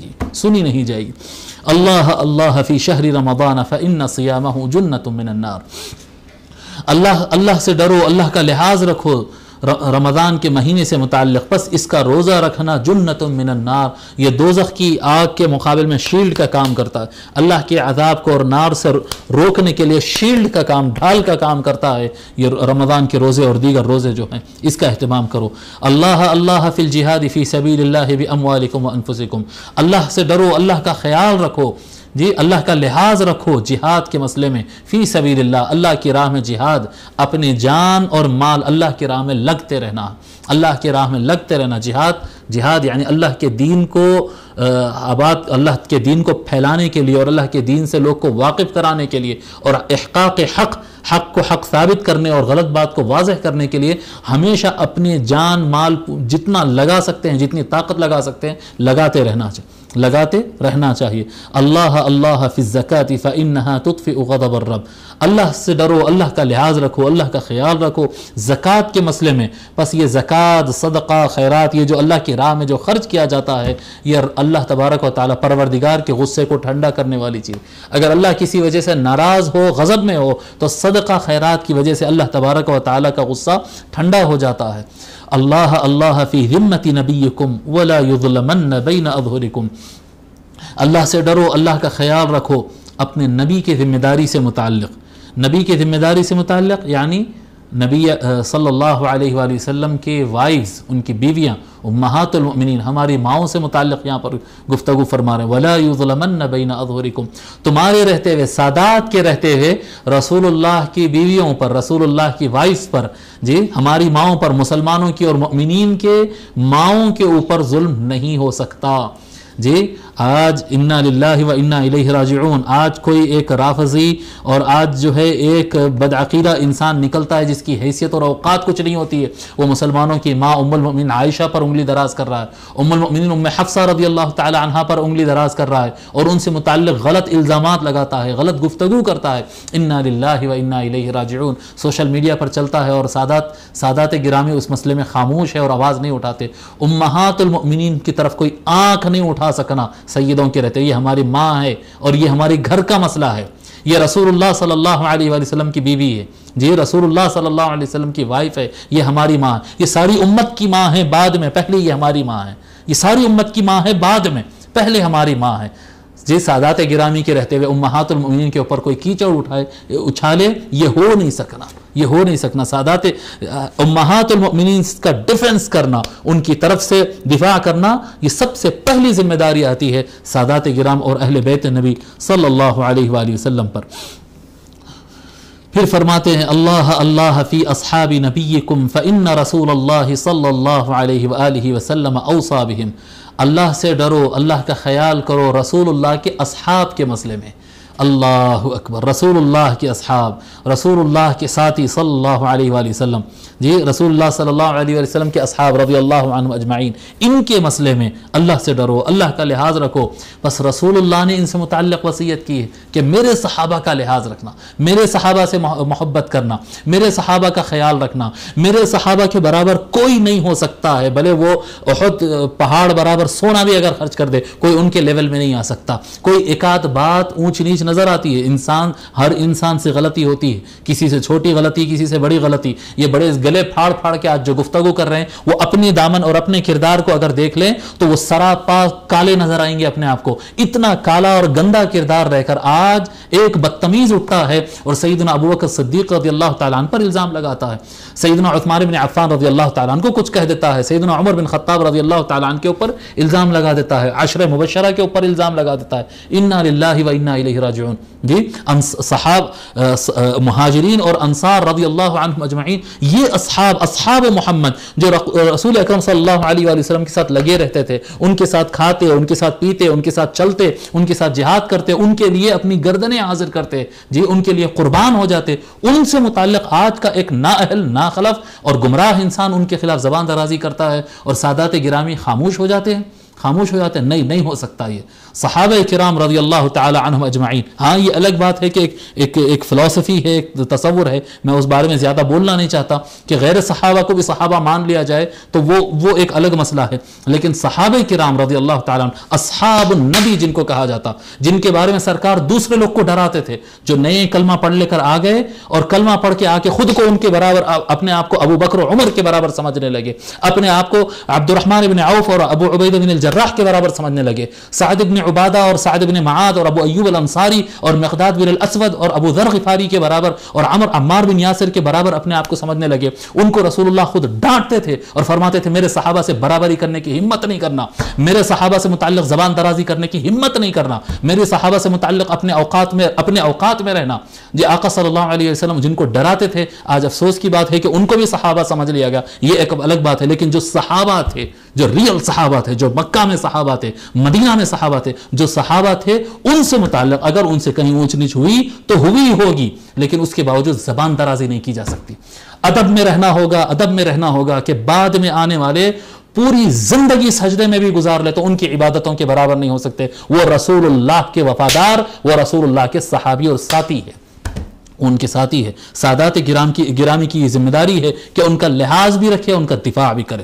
گی. اللہ اللہ فی شہر رمضان فإن صیامہ جنۃ من النار. اللہ سے ڈرو، اللہ کا لحاظ رکھو رمضان کے مہینے سے متعلق، پس اس کا روزہ رکھنا جنۃ من النار، یہ دوزخ کی آگ کے مقابل میں شیلڈ کا کام کرتا ہے. اللہ کے عذاب کو اور نار سے روکنے کے لیے شیلڈ کا کام، ڈھال کا کام کرتا ہے. یہ رمضان کے روزے اور دیگر روزے جو ہیں اس کا اہتمام کرو. اللہ فی الجہاد فی سبیل اللہ باموالکم وانفسکم. اللہ سے ڈرو، اللہ کا خیال رکھو، اللہ کا لحاظ رکھو جہاد کے مسئلے میں. فی سبیل اللہ، اللہ کی راہ میں جہاد، اپنے جان اور مال اللہ کی راہ میں لگتے رہنا، اللہ کی راہ میں لگتے رہنا. جہاد یعنی اللہ کے دین کو اللہ کے دین کو پھیلانے کے لیے اور اللہ کے دین سے لوگ کو واقف کرانے کے لیے اور احقاق حق کو حق ثابت کرنے اور غلط بات کو واضح کرنے کے لیے ہمیشہ اپنے جان مال جتنا لگا سکتے ہیں، جتنی طاقت لگا سکتے ہیں، لگاتے رہنا چاہیے. اللہ فی الزکاۃ فإنها تطفئ غضب الرب. اللہ سے ڈرو، اللہ کا لحاظ رکھو، اللہ کا خیال رکھو زکوٰۃ کے مسئلے میں. پس یہ زکوٰۃ، صدقہ، خیرات، یہ جو اللہ کی راہ میں جو خرچ کیا جاتا ہے، یہ اللہ تبارک و تعالیٰ پروردگار کے غصے کو ٹھنڈا کرنے والی چیز. اگر اللہ کسی وجہ سے ناراض ہو، غضب میں ہو، تو صدقہ خیرات کی وجہ سے اللہ تبارک و تعالیٰ کا غصہ ٹھنڈا ہو جاتا ہے. اللہ فی ذمۃ نبیکم ولا یظلمن بین اظہرکم. اللہ سے ڈرو، اللہ کا خیال رکھو اپنے نبی کی ذمہ داری سے متعلق. نبی کی ذمہ داری سے متعلق یعنی نبی صلی اللہ علیہ وآلہ وسلم کے وائفز، ان کی بیویاں امہات المؤمنین، ہماری ماؤں سے متعلق یہاں پر گفتگو فرما رہے ہیں، وَلَا يُظْلَمَنَّ بَيْنَ أَظْهُرِكُمْ، تمہارے رہتے ہوئے، سادات کے رہتے ہوئے رسول اللہ کی بیویوں پر، رسول اللہ کی وائفز پر، جی ہماری ماؤں پر، مسلمانوں کی اور مؤمنین کے ماؤں کے اوپر ظلم نہیں ہو سکتا۔ جی آج انا للہ و انا الیہ راجعون، آج کوئی ایک رافضی اور آج جو ہے ایک بدعقیدہ انسان نکلتا ہے جس کی حیثیت اور اوقات کچھ نہیں ہوتی ہے، وہ مسلمانوں کی ماں ام المؤمنین عائشہ پر انگلی دراز کر رہا ہے، ام المؤمنین ام حفصہ رضی اللہ تعالی عنہا پر انگلی دراز کر رہا ہے اور ان سے متعلق غلط الزامات لگاتا ہے، غلط گفتگو کرتا ہے۔ انا للہ و انا الیہ راجعون سوشل میڈیا پر چلتا ہے اور سادات گرامی اس مسئلے میں خاموش ہے اور آواز نہیں اٹھاتے۔ امہات المؤمنین کی طرف کوئی آنکھ نہیں اٹھا سکنا سیدوں کے رہتے، یہ ہماری ماں ہے اور یہ ہمارے گھر کا مسئلہ ہے، یہ رسول اللہ صلی اللہ علیہ وآلہ وسلم کی بیوی ہے، یہ رسول اللہ صلی اللہ علیہ وسلم کی وائف ہے، یہ ہماری ماں ہے، یہ ساری امت کی ماں ہے بعد میں، پہلے یہ ہماری ماں ہے، یہ ساری امت کی ماں ہے بعد میں، پہلے ہماری ماں ہے۔ جی سادات گرامی کے رہتے ہوئے امہات المؤمنین کے اوپر کوئی کیچڑ اچھالے، یہ ہو نہیں سکنا، یہ ہو نہیں سکنا۔ سادات امہات المؤمنین کا ڈیفنس کرنا، ان کی طرف سے دفاع کرنا، یہ سب سے پہلی ذمہ داری آتی ہے سادات گرام اور اہل بیت نبی صلی اللہ علیہ وآلہ وسلم پر۔ پھر فرماتے ہیں اللہ اللہ فی اصحاب نبیکم فإن رسول اللہ صلی اللہ علیہ وآلہ وسلم اوصى بہم، اللہ سے ڈرو، اللہ کا خیال کرو رسول اللہ کے اصحاب کے مسئلے میں۔ اللہ اکبر، رسول اللہ کے اصحاب، رسول اللہ کے ساتھی صلی اللہ علیہ وآلہ وسلم، جی رسول اللہ صلی اللہ علیہ وآلہ وسلم کے اصحاب رضی اللہ عنہم اجمعین، ان کے مسئلے میں اللہ سے ڈرو، اللہ کا لحاظ رکھو۔ بس رسول اللہ نے ان سے متعلق وصیت کی ہے کہ میرے صحابہ کا لحاظ رکھنا، میرے صحابہ سے محبت کرنا، میرے صحابہ کا خیال رکھنا، میرے صحابہ کے برابر کوئی نہیں ہو سکتا ہے، بھلے وہ احد پہاڑ برابر سونا بھی اگر خرچ کر دے کوئی ان کے لیول میں نہیں آ سکتا۔ کوئی ایک آدھ بات اونچ نیچ نظر آتی ہے، ہر انسان سے غلطی ہوتی ہے، کسی سے چھوٹی غلطی، کسی سے بڑی غلطی، یہ بڑے گلے پھاڑ کے آج جو گفتگو کر رہے ہیں وہ اپنے دامن اور اپنے کردار کو اگر دیکھ لیں تو وہ سراپا کالے نظر آئیں گے اپنے آپ کو، اتنا کالا اور گندا کردار رہ کر آج ایک بدتمیز اٹھتا ہے اور سیدنا ابو بکر صدیق رضی اللہ تعالیٰ عنہ پر الزام لگاتا ہے، سیدنا عثمان بن عفان رضی اللہ تعالیٰ عنہ کو کچھ کہہ دیتا ہے، سیدنا عمر بن خطاب رضی اللہ تعالیٰ عنہ کے اوپر الزام لگا دیتا ہے، عشر مبشرہ کے اوپر الزام لگا دیتا ہے۔ انا للہ و انا الیہ راجعون۔ جی مہاجرین اور انصار رضی اللہ عنہم اجمعین، یہ اصحاب محمد جو رسول اکرم صلی اللہ علیہ وآلہ وسلم کے ساتھ لگے رہتے تھے، ان کے ساتھ کھاتے، ان کے ساتھ پیتے، ان کے ساتھ چلتے، ان کے ساتھ جہاد کرتے، ان کے لیے اپنی گردنیں حاضر کرتے، جی ان کے لیے قربان ہو جاتے، ان سے متعلق آج کا ایک نااہل ناخلف اور گمراہ انسان ان کے خلاف زبان درازی کرتا ہے اور سادات گرامی خاموش ہو جاتے ہیں، خاموش ہو جاتے ہیں۔ نہیں ہو سکتا یہ۔ صحابہ کرام رضی اللہ تعالی عنہم اجمعین، ہاں یہ الگ بات ہے کہ ایک فلسفی ہے، ایک تصور ہے، میں اس بارے میں زیادہ بولنا نہیں چاہتا کہ غیر صحابہ کو بھی صحابہ مان لیا جائے تو وہ ایک الگ مسئلہ ہے، لیکن صحابہ کرام رضی اللہ تعالی عنہ اصحاب النبی جن کو کہا جاتا، جن کے بارے میں سرکار دوسرے لوگ کو ڈراتے تھے، جو نئے کلمہ پڑھ لے کر آ گئے اور کلمہ پڑھ کے آ کے خود کو ان کے برابر، اپنے آپ کو ابو بکر و عمر کے برابر سمجھنے لگے، اپنے آپ کو عبد الرحمن بن عوف اور ابو عبیدہ بن الجراح کے برابر سمجھنے لگے، سعد بن عبادہ اور سعد بن معاذ اور ابو ایوب الانصاری اور مقداد بن الاسود اور ابو ذر غفاری کے برابر اور عمار بن یاسر کے برابر اپنے آپ کو سمجھنے لگے۔ ان کو رسول اللہ خود ڈانٹتے تھے اور فرماتے تھے میرے صحابہ سے برابری کرنے کی ہمت نہیں کرنا، میرے صحابہ سے متعلق زبان درازی کرنے کی ہمت نہیں کرنا، میرے صحابہ سے متعلق اپنے اوقات میں رہنا۔ جی آقا صلی اللہ علیہ وسلم جن کو ڈراتے تھے، آج افسوس کی بات ہے کہ ان کو بھی صحابہ سمجھ لیا گیا، یہ ایک الگ بات ہے، لیکن جو صحابہ تھے، جو ریل صحابہ تھے، جو مکہ میں صحابہ تھے، مدینہ میں صحابہ تھے، جو صحابہ تھے ان سے متعلق اگر ان سے کہیں اونچ نیچ ہوئی تو ہوئی ہوگی، لیکن اس کے باوجود زبان درازی نہیں کی جا سکتی۔ ادب میں رہنا ہوگا کہ بعد میں آنے والے پوری زندگی سجدے میں بھی گزار لے تو ان کی عبادتوں کے برابر نہیں ہو سکتے۔ وہ رسول اللہ کے وفادار، وہ رسول اللہ کے صحابی اور ساتھی ہے، ان کے ساتھی ہے۔ سادات گرامی کی یہ ذمہ داری ہے کہ ان کا لحاظ بھی رکھے، ان کا دفاع بھی کرے،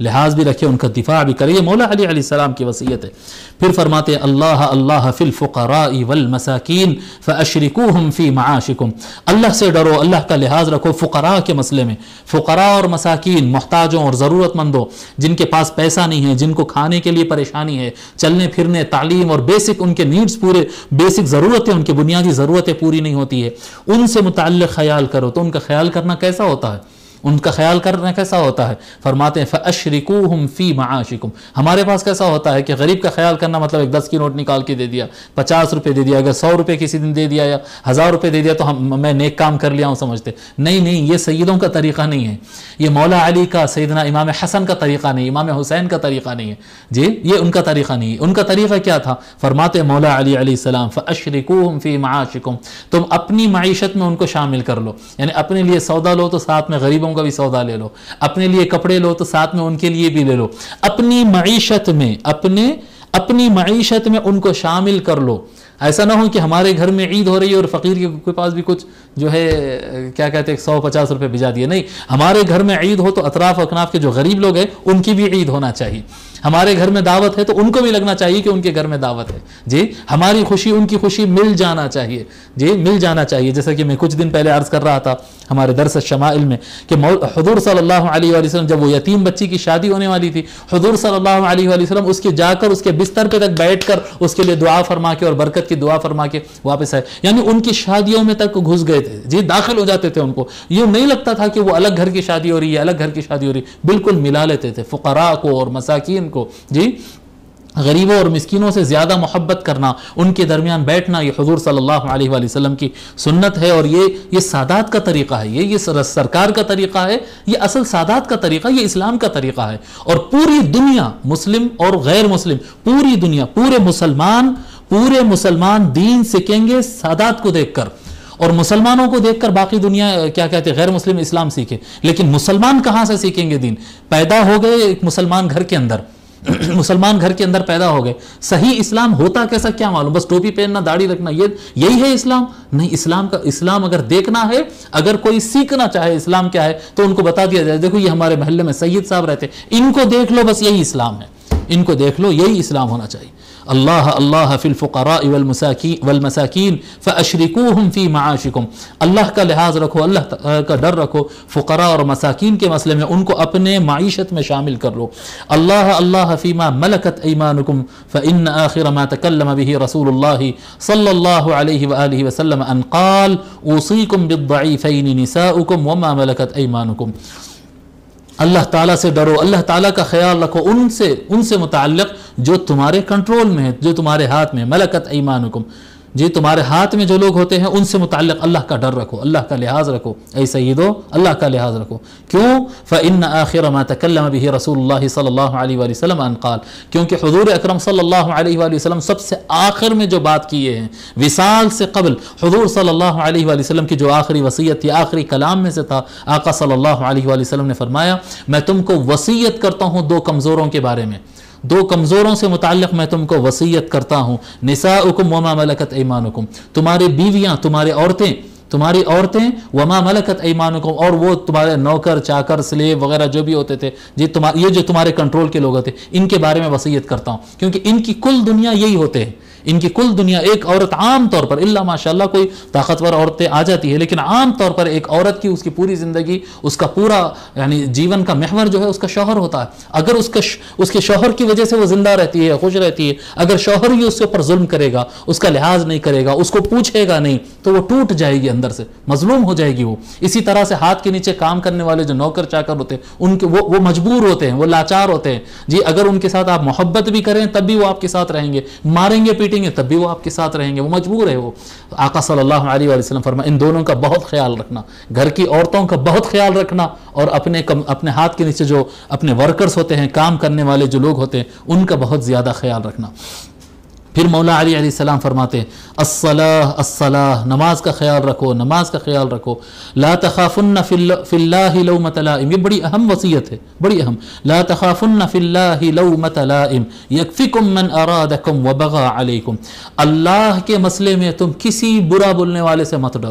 लिहाज भी रखे, उनका दिफा भी करे। ये मौला अली अलैहिस्सलाम की वसीयत है। फिर फरमाते अल्लाह अल्लाह फिल फुक़राई वल मसाकीन फ़अशरिकूहुम फ़ी मआशिकुम, अल्लाह से डरो, अल्लाह का लिहाज रखो फ़ुक़रा के मसले में। फ़ुक़रा और मसाकीन, मोहताजों और ज़रूरतमंदों, जिनके पास पैसा नहीं है, जिनको खाने के लिए परेशानी है, चलने फिरने, तालीम और बेसिक उनके नीड्स, पूरे बेसिक ज़रूरतें, उनकी बुनियादी ज़रूरतें पूरी नहीं होती है, उनसे मुताल्लिक़ ख्याल करो। तो उनका ख्याल करना कैसा होता है? उनका ख्याल करना कैसा होता है? फरमाते हैं फ़अशरिकूहुम फ़ी मआशिकुम। हमारे पास कैसा होता है कि गरीब का ख्याल करना मतलब एक 10 की नोट निकाल के दे दिया, 50 रुपये दे दिया, अगर 100 रुपये किसी दिन दे दिया या 1000 रुपये दे दिया तो मैं नेक काम कर लिया हूँ समझते। नहीं नहीं, ये सैयदों का तरीक़ा नहीं है, ये मौला अली का, सैयदना इमाम हसन का तरीक़ा नहीं, इमाम हुसैन का तरीक़ा नहीं है जी, ये उनका तरीक़ा नहीं है। उनका तरीक़ा क्या था? फरमाते मौला अली अलैहिस्सलाम फ़अशरिकूहुम फ़ी मआशिकुम, तुम अपनी मईशत में उनको शामिल कर लो। यानी अपने लिए सौदा लो तो साथ में गरीबों का भी सौदा ले लो, अपने लिए कपड़े लो तो साथ में उनके लिए भी ले लो, अपनी मईशत में, अपनी मईशत में उनको शामिल कर लो। ऐसा ना हो कि हमारे घर में ईद हो रही है और फ़कीर के पास भी कुछ जो है क्या कहते हैं 150 रुपये भिजा दिए। नहीं, हमारे घर में ईद हो तो अतराफ अकनाफ के जो गरीब लोग हैं उनकी भी ईद होना चाहिए। हमारे घर में दावत है तो उनको भी लगना चाहिए कि उनके घर में दावत है जी। हमारी खुशी उनकी खुशी मिल जाना चाहिए जी, मिल जाना चाहिए। जैसा कि मैं कुछ दिन पहले अर्ज़ कर रहा था हमारे दर्स शमाइल में कि हुज़ूर सल्लल्लाहु अलैहि वसल्लम जब वो यतीम बच्ची की शादी होने वाली थी, हुज़ूर सल्लल्लाहु अलैहि वसल्लम उसके जाकर उसके बिस्तर पे तक बैठकर उसके लिए दुआ फरमा के और बरकत की दुआ फरमा के वापस आए। यानी उनकी शादियों में तक घुस गए थे जी, दाखिल हो जाते थे। उनको यूँ नहीं लगता था कि वो अलग घर की शादी हो रही है, अलग घर की शादी हो रही है, बिल्कुल मिला लेते थे। फ़ुक़रा को और मसाकीन को जी, गरीबों और मिस्किनों से ज़्यादा मोहब्बत करना, उनके दरमियान बैठना, ये हुज़ूर सल्लल्लाहु अलैहि वसल्लम की सुन्नत है। और ये सादात का तरीक़ा है, ये सरकार का तरीक़ा है, ये असल सादात का तरीक़ा, ये इस्लाम का तरीक़ा है। और पूरी दुनिया, मुस्लिम और गैर मुस्लिम, पूरी दुनिया, पूरे मुसलमान दीन सीखेंगे सादात को देखकर, और मुसलमानों को देखकर बाकी दुनिया क्या कहते हैं, गैर मुस्लिम इस्लाम सीखे। लेकिन मुसलमान कहाँ से सीखेंगे दीन? पैदा हो गए एक मुसलमान घर के अंदर, मुसलमान घर के अंदर पैदा हो गए, सही इस्लाम होता कैसा क्या मालूम? बस टोपी पहनना, दाढ़ी रखना, यही है इस्लाम? नहीं, इस्लाम अगर देखना है, अगर कोई सीखना चाहे इस्लाम क्या है तो उनको बता दिया जाए, देखो ये हमारे महल्ले में सैयद साहब रहते, इनको देख लो, बस यही इस्लाम है, इनको देख लो, यही इस्लाम होना चाहिए। अल्लाह अल्लाह फिल फुक़राई वल मसाकीन फ़अशरिकूहुम फ़ी मआशिकुम, अल्लाह का लिहाज रखो, अल्लाह का डर रखो, फ़ुक़रा और मसाकीन के मसले में उनको अपने माईशत में शामिल कर लो। अल्लाह अल्लाह फ़ीमा मलकत ऐमानुकुम फ़इन्न आखिर मा तकल्लम बिही रसूलुल्लाहि सल्लल्लाहु अलैहि वआलिहि वसल्लम अन क़ाल ऊसीकुम बिद्दईफ़ैनि निसाउकुम वमा मलकत ऐमानुकुम। अल्लाह ताला से डरो, अल्लाह ताला का ख्याल रखो, उनसे मुताल्लिक़ जो तुम्हारे कंट्रोल में है, जो तुम्हारे हाथ में, मलकत ईमानुकुम, जी तुम्हारे हाथ में जो लोग होते हैं उनसे मुताल्लिक़ अल्लाह का डर रखो, अल्लाह का लिहाज रखो। ऐ सय्यदो, अल्लाह का लिहाज रखो। क्यों? फ़इन्न आखिर मा तकल्लम बिही रसूलुल्लाह सल्लल्लाहु अलैहि वसल्लम अन क़ाल, क्योंकि हुज़ूर अकरम सल्लल्लाहु अलैहि वसल्लम सबसे आखिर में जो बात किए हैं, विसाल से क़ब्ल हुज़ूर सल्लल्लाहु अलैहि वसल्लम की जो आखिरी वसीयत थी, आखिरी कलाम में से था, आका सल्लल्लाहु अलैहि वसल्लम ने फरमाया, मैं तुमको वसीयत करता हूँ दो कमज़ोरों के बारे में, दो कमज़ोरों से मुताल्लिक़ मैं तुमको वसीयत करता हूँ। निसाउकुम वमा मलकत ऐमानुकुम, तुम्हारी बीवियाँ, तुम्हारी औरतें, वमा मलकत ऐमानुकुम, और वो तुम्हारे नौकर चाकर स्लेव वगैरह जो भी होते थे जी, ये जो तुम्हारे कंट्रोल के लोग होते, इनके बारे में वसीयत करता हूँ। क्योंकि इनकी कुल दुनिया यही होते हैं, इनकी कुल दुनिया, एक औरत आम तौर पर, इल्ला माशाअल्लाह कोई ताकतवर औरतें आ जाती है, लेकिन आम तौर पर एक औरत की, उसकी पूरी ज़िंदगी, उसका पूरा यानी जीवन का महवर जो है उसका शौहर होता है। अगर उसके शौहर की वजह से वो जिंदा रहती है, खुश रहती है, अगर शौहर ही उसके ऊपर जुल्म करेगा, उसका लिहाज नहीं करेगा, उसको पूछेगा नहीं, तो वो टूट जाएगी, अंदर से मजलूम हो जाएगी वो। इसी तरह से हाथ के नीचे काम करने वाले जो नौकर चाकर होते हैं, उनके वो मजबूर होते हैं, वो लाचार होते हैं जी। अगर उनके साथ आप मोहब्बत भी करें तब भी वो आपके साथ रहेंगे, मारेंगे तब भी वो आपके साथ रहेंगे, वो मजबूर है वो। आका सल्लल्लाहु अलैहि वसल्लम फरमाया, इन दोनों का बहुत ख्याल रखना, घर की औरतों का बहुत ख्याल रखना, और अपने हाथ के नीचे जो अपने वर्कर्स होते हैं, काम करने वाले जो लोग होते हैं, उनका बहुत ज़्यादा ख्याल रखना। फिर मौला अली अलैहिस्सलाम फरमाते हैं, अस्सलाह अस्सलाह, नमाज का ख्याल रखो, नमाज का ख्याल रखो। ला तखाफुन्न फिल्लाहि लौमत लाइम, ये बड़ी अहम वसीयत है, बड़ी अहम। ला तखाफुन्न फिल्लाहि लौमत लाइम यकफिकुम मन अरादकुम व बगा अलैकुम, अल्लाह के मसले में तुम किसी बुरा बोलने वाले से मत डरो,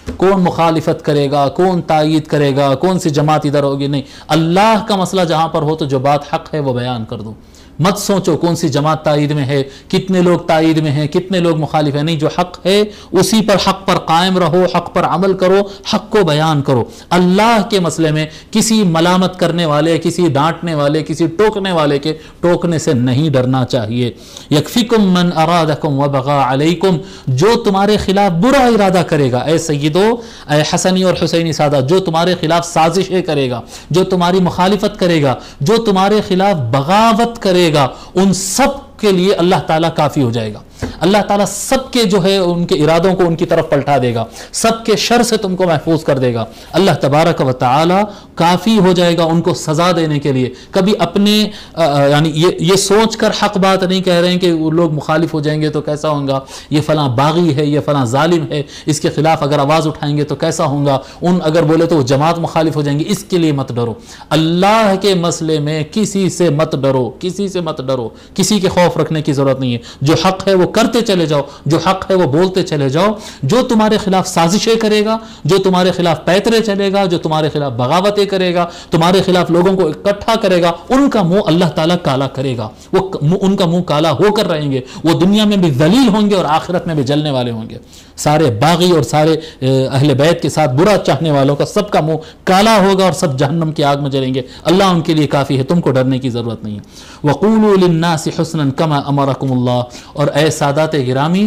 کون مخالفت کرے گا، کون تائید کرے گا، کون سی جماعت ادھر ہوگی، نہیں، اللہ کا مسئلہ جہاں پر ہو تو جو بات حق ہے وہ بیان کر دو. مت سوچو کون سی جماعت تائید میں ہے، کتنے لوگ تائید میں ہیں، کتنے لوگ مخالف ہیں، نہیں، جو حق ہے اسی پر، حق پر قائم رہو، حق پر عمل کرو، حق کو بیان کرو. اللہ کے مسئلے میں کسی ملامت کرنے والے، کسی ڈانٹنے والے، کسی ٹوکنے والے کے ٹوکنے سے نہیں ڈرنا چاہیے. یکفیکم من ارادکم وبغى علیکم، جو تمہارے خلاف برا ارادہ کرے گا، اے سیدو، اے حسنی اور حسینی سادات، جو تمہارے خلاف سازشیں کرے گا، جو تمہاری مخالفت کرے گا، جو تمہارے خلاف بغاوت کرے گا، ان سب کے لیے اللہ تعالیٰ کافی ہو جائے گا. اللہ تعالیٰ سب کے جو ہے ان کے ارادوں کو ان کی طرف پلٹا دے گا، سب کے شر سے تم کو محفوظ کر دے گا. اللہ تبارک و تعالیٰ کافی ہو جائے گا ان کو سزا دینے کے لیے. کبھی اپنے یعنی یہ سوچ کر حق بات نہیں کہہ رہے ہیں کہ وہ لوگ مخالف ہو جائیں گے تو کیسا ہوگا، یہ فلاں باغی ہے، یہ فلاں ظالم ہے، اس کے خلاف اگر آواز اٹھائیں گے تو کیسا ہوگا، ان اگر بولے تو وہ جماعت مخالف ہو جائیں گے، اس کے لیے مت ڈرو. اللہ کے مسئلے میں کسی سے مت ڈرو، کسی سے مت ڈرو، کسی کے خوف رکھنے کی ضرورت نہیں ہے. جو حق ہے وہ کرتے چلے جاؤ، جو حق ہے وہ بولتے چلے جاؤ. جو تمہارے خلاف سازشیں کرے گا، جو تمہارے خلاف پیترے چلے گا، جو تمہارے خلاف بغاوتیں کرے گا، تمہارے خلاف لوگوں کو اکٹھا کرے گا، ان کا منہ اللہ تعالیٰ کالا کرے گا. وہ ان کا منہ کالا ہو کر رہیں گے، وہ دنیا میں بھی ذلیل ہوں گے اور آخرت میں بھی جلنے والے ہوں گے. سارے باغی اور سارے اہل بیت کے ساتھ برا چاہنے والوں کا سب کا منہ کالا ہوگا اور سب جہنم کی آگ میں جلیں گے. اللہ ان کے لیے کافی ہے، تم کو ڈرنے کی ضرورت نہیں ہے. وَقُولُوا لِلنَّاسِ حُسْنًا كَمَا أَمَرَكُمُ اللَّهُ، اور اے سادات گرامی،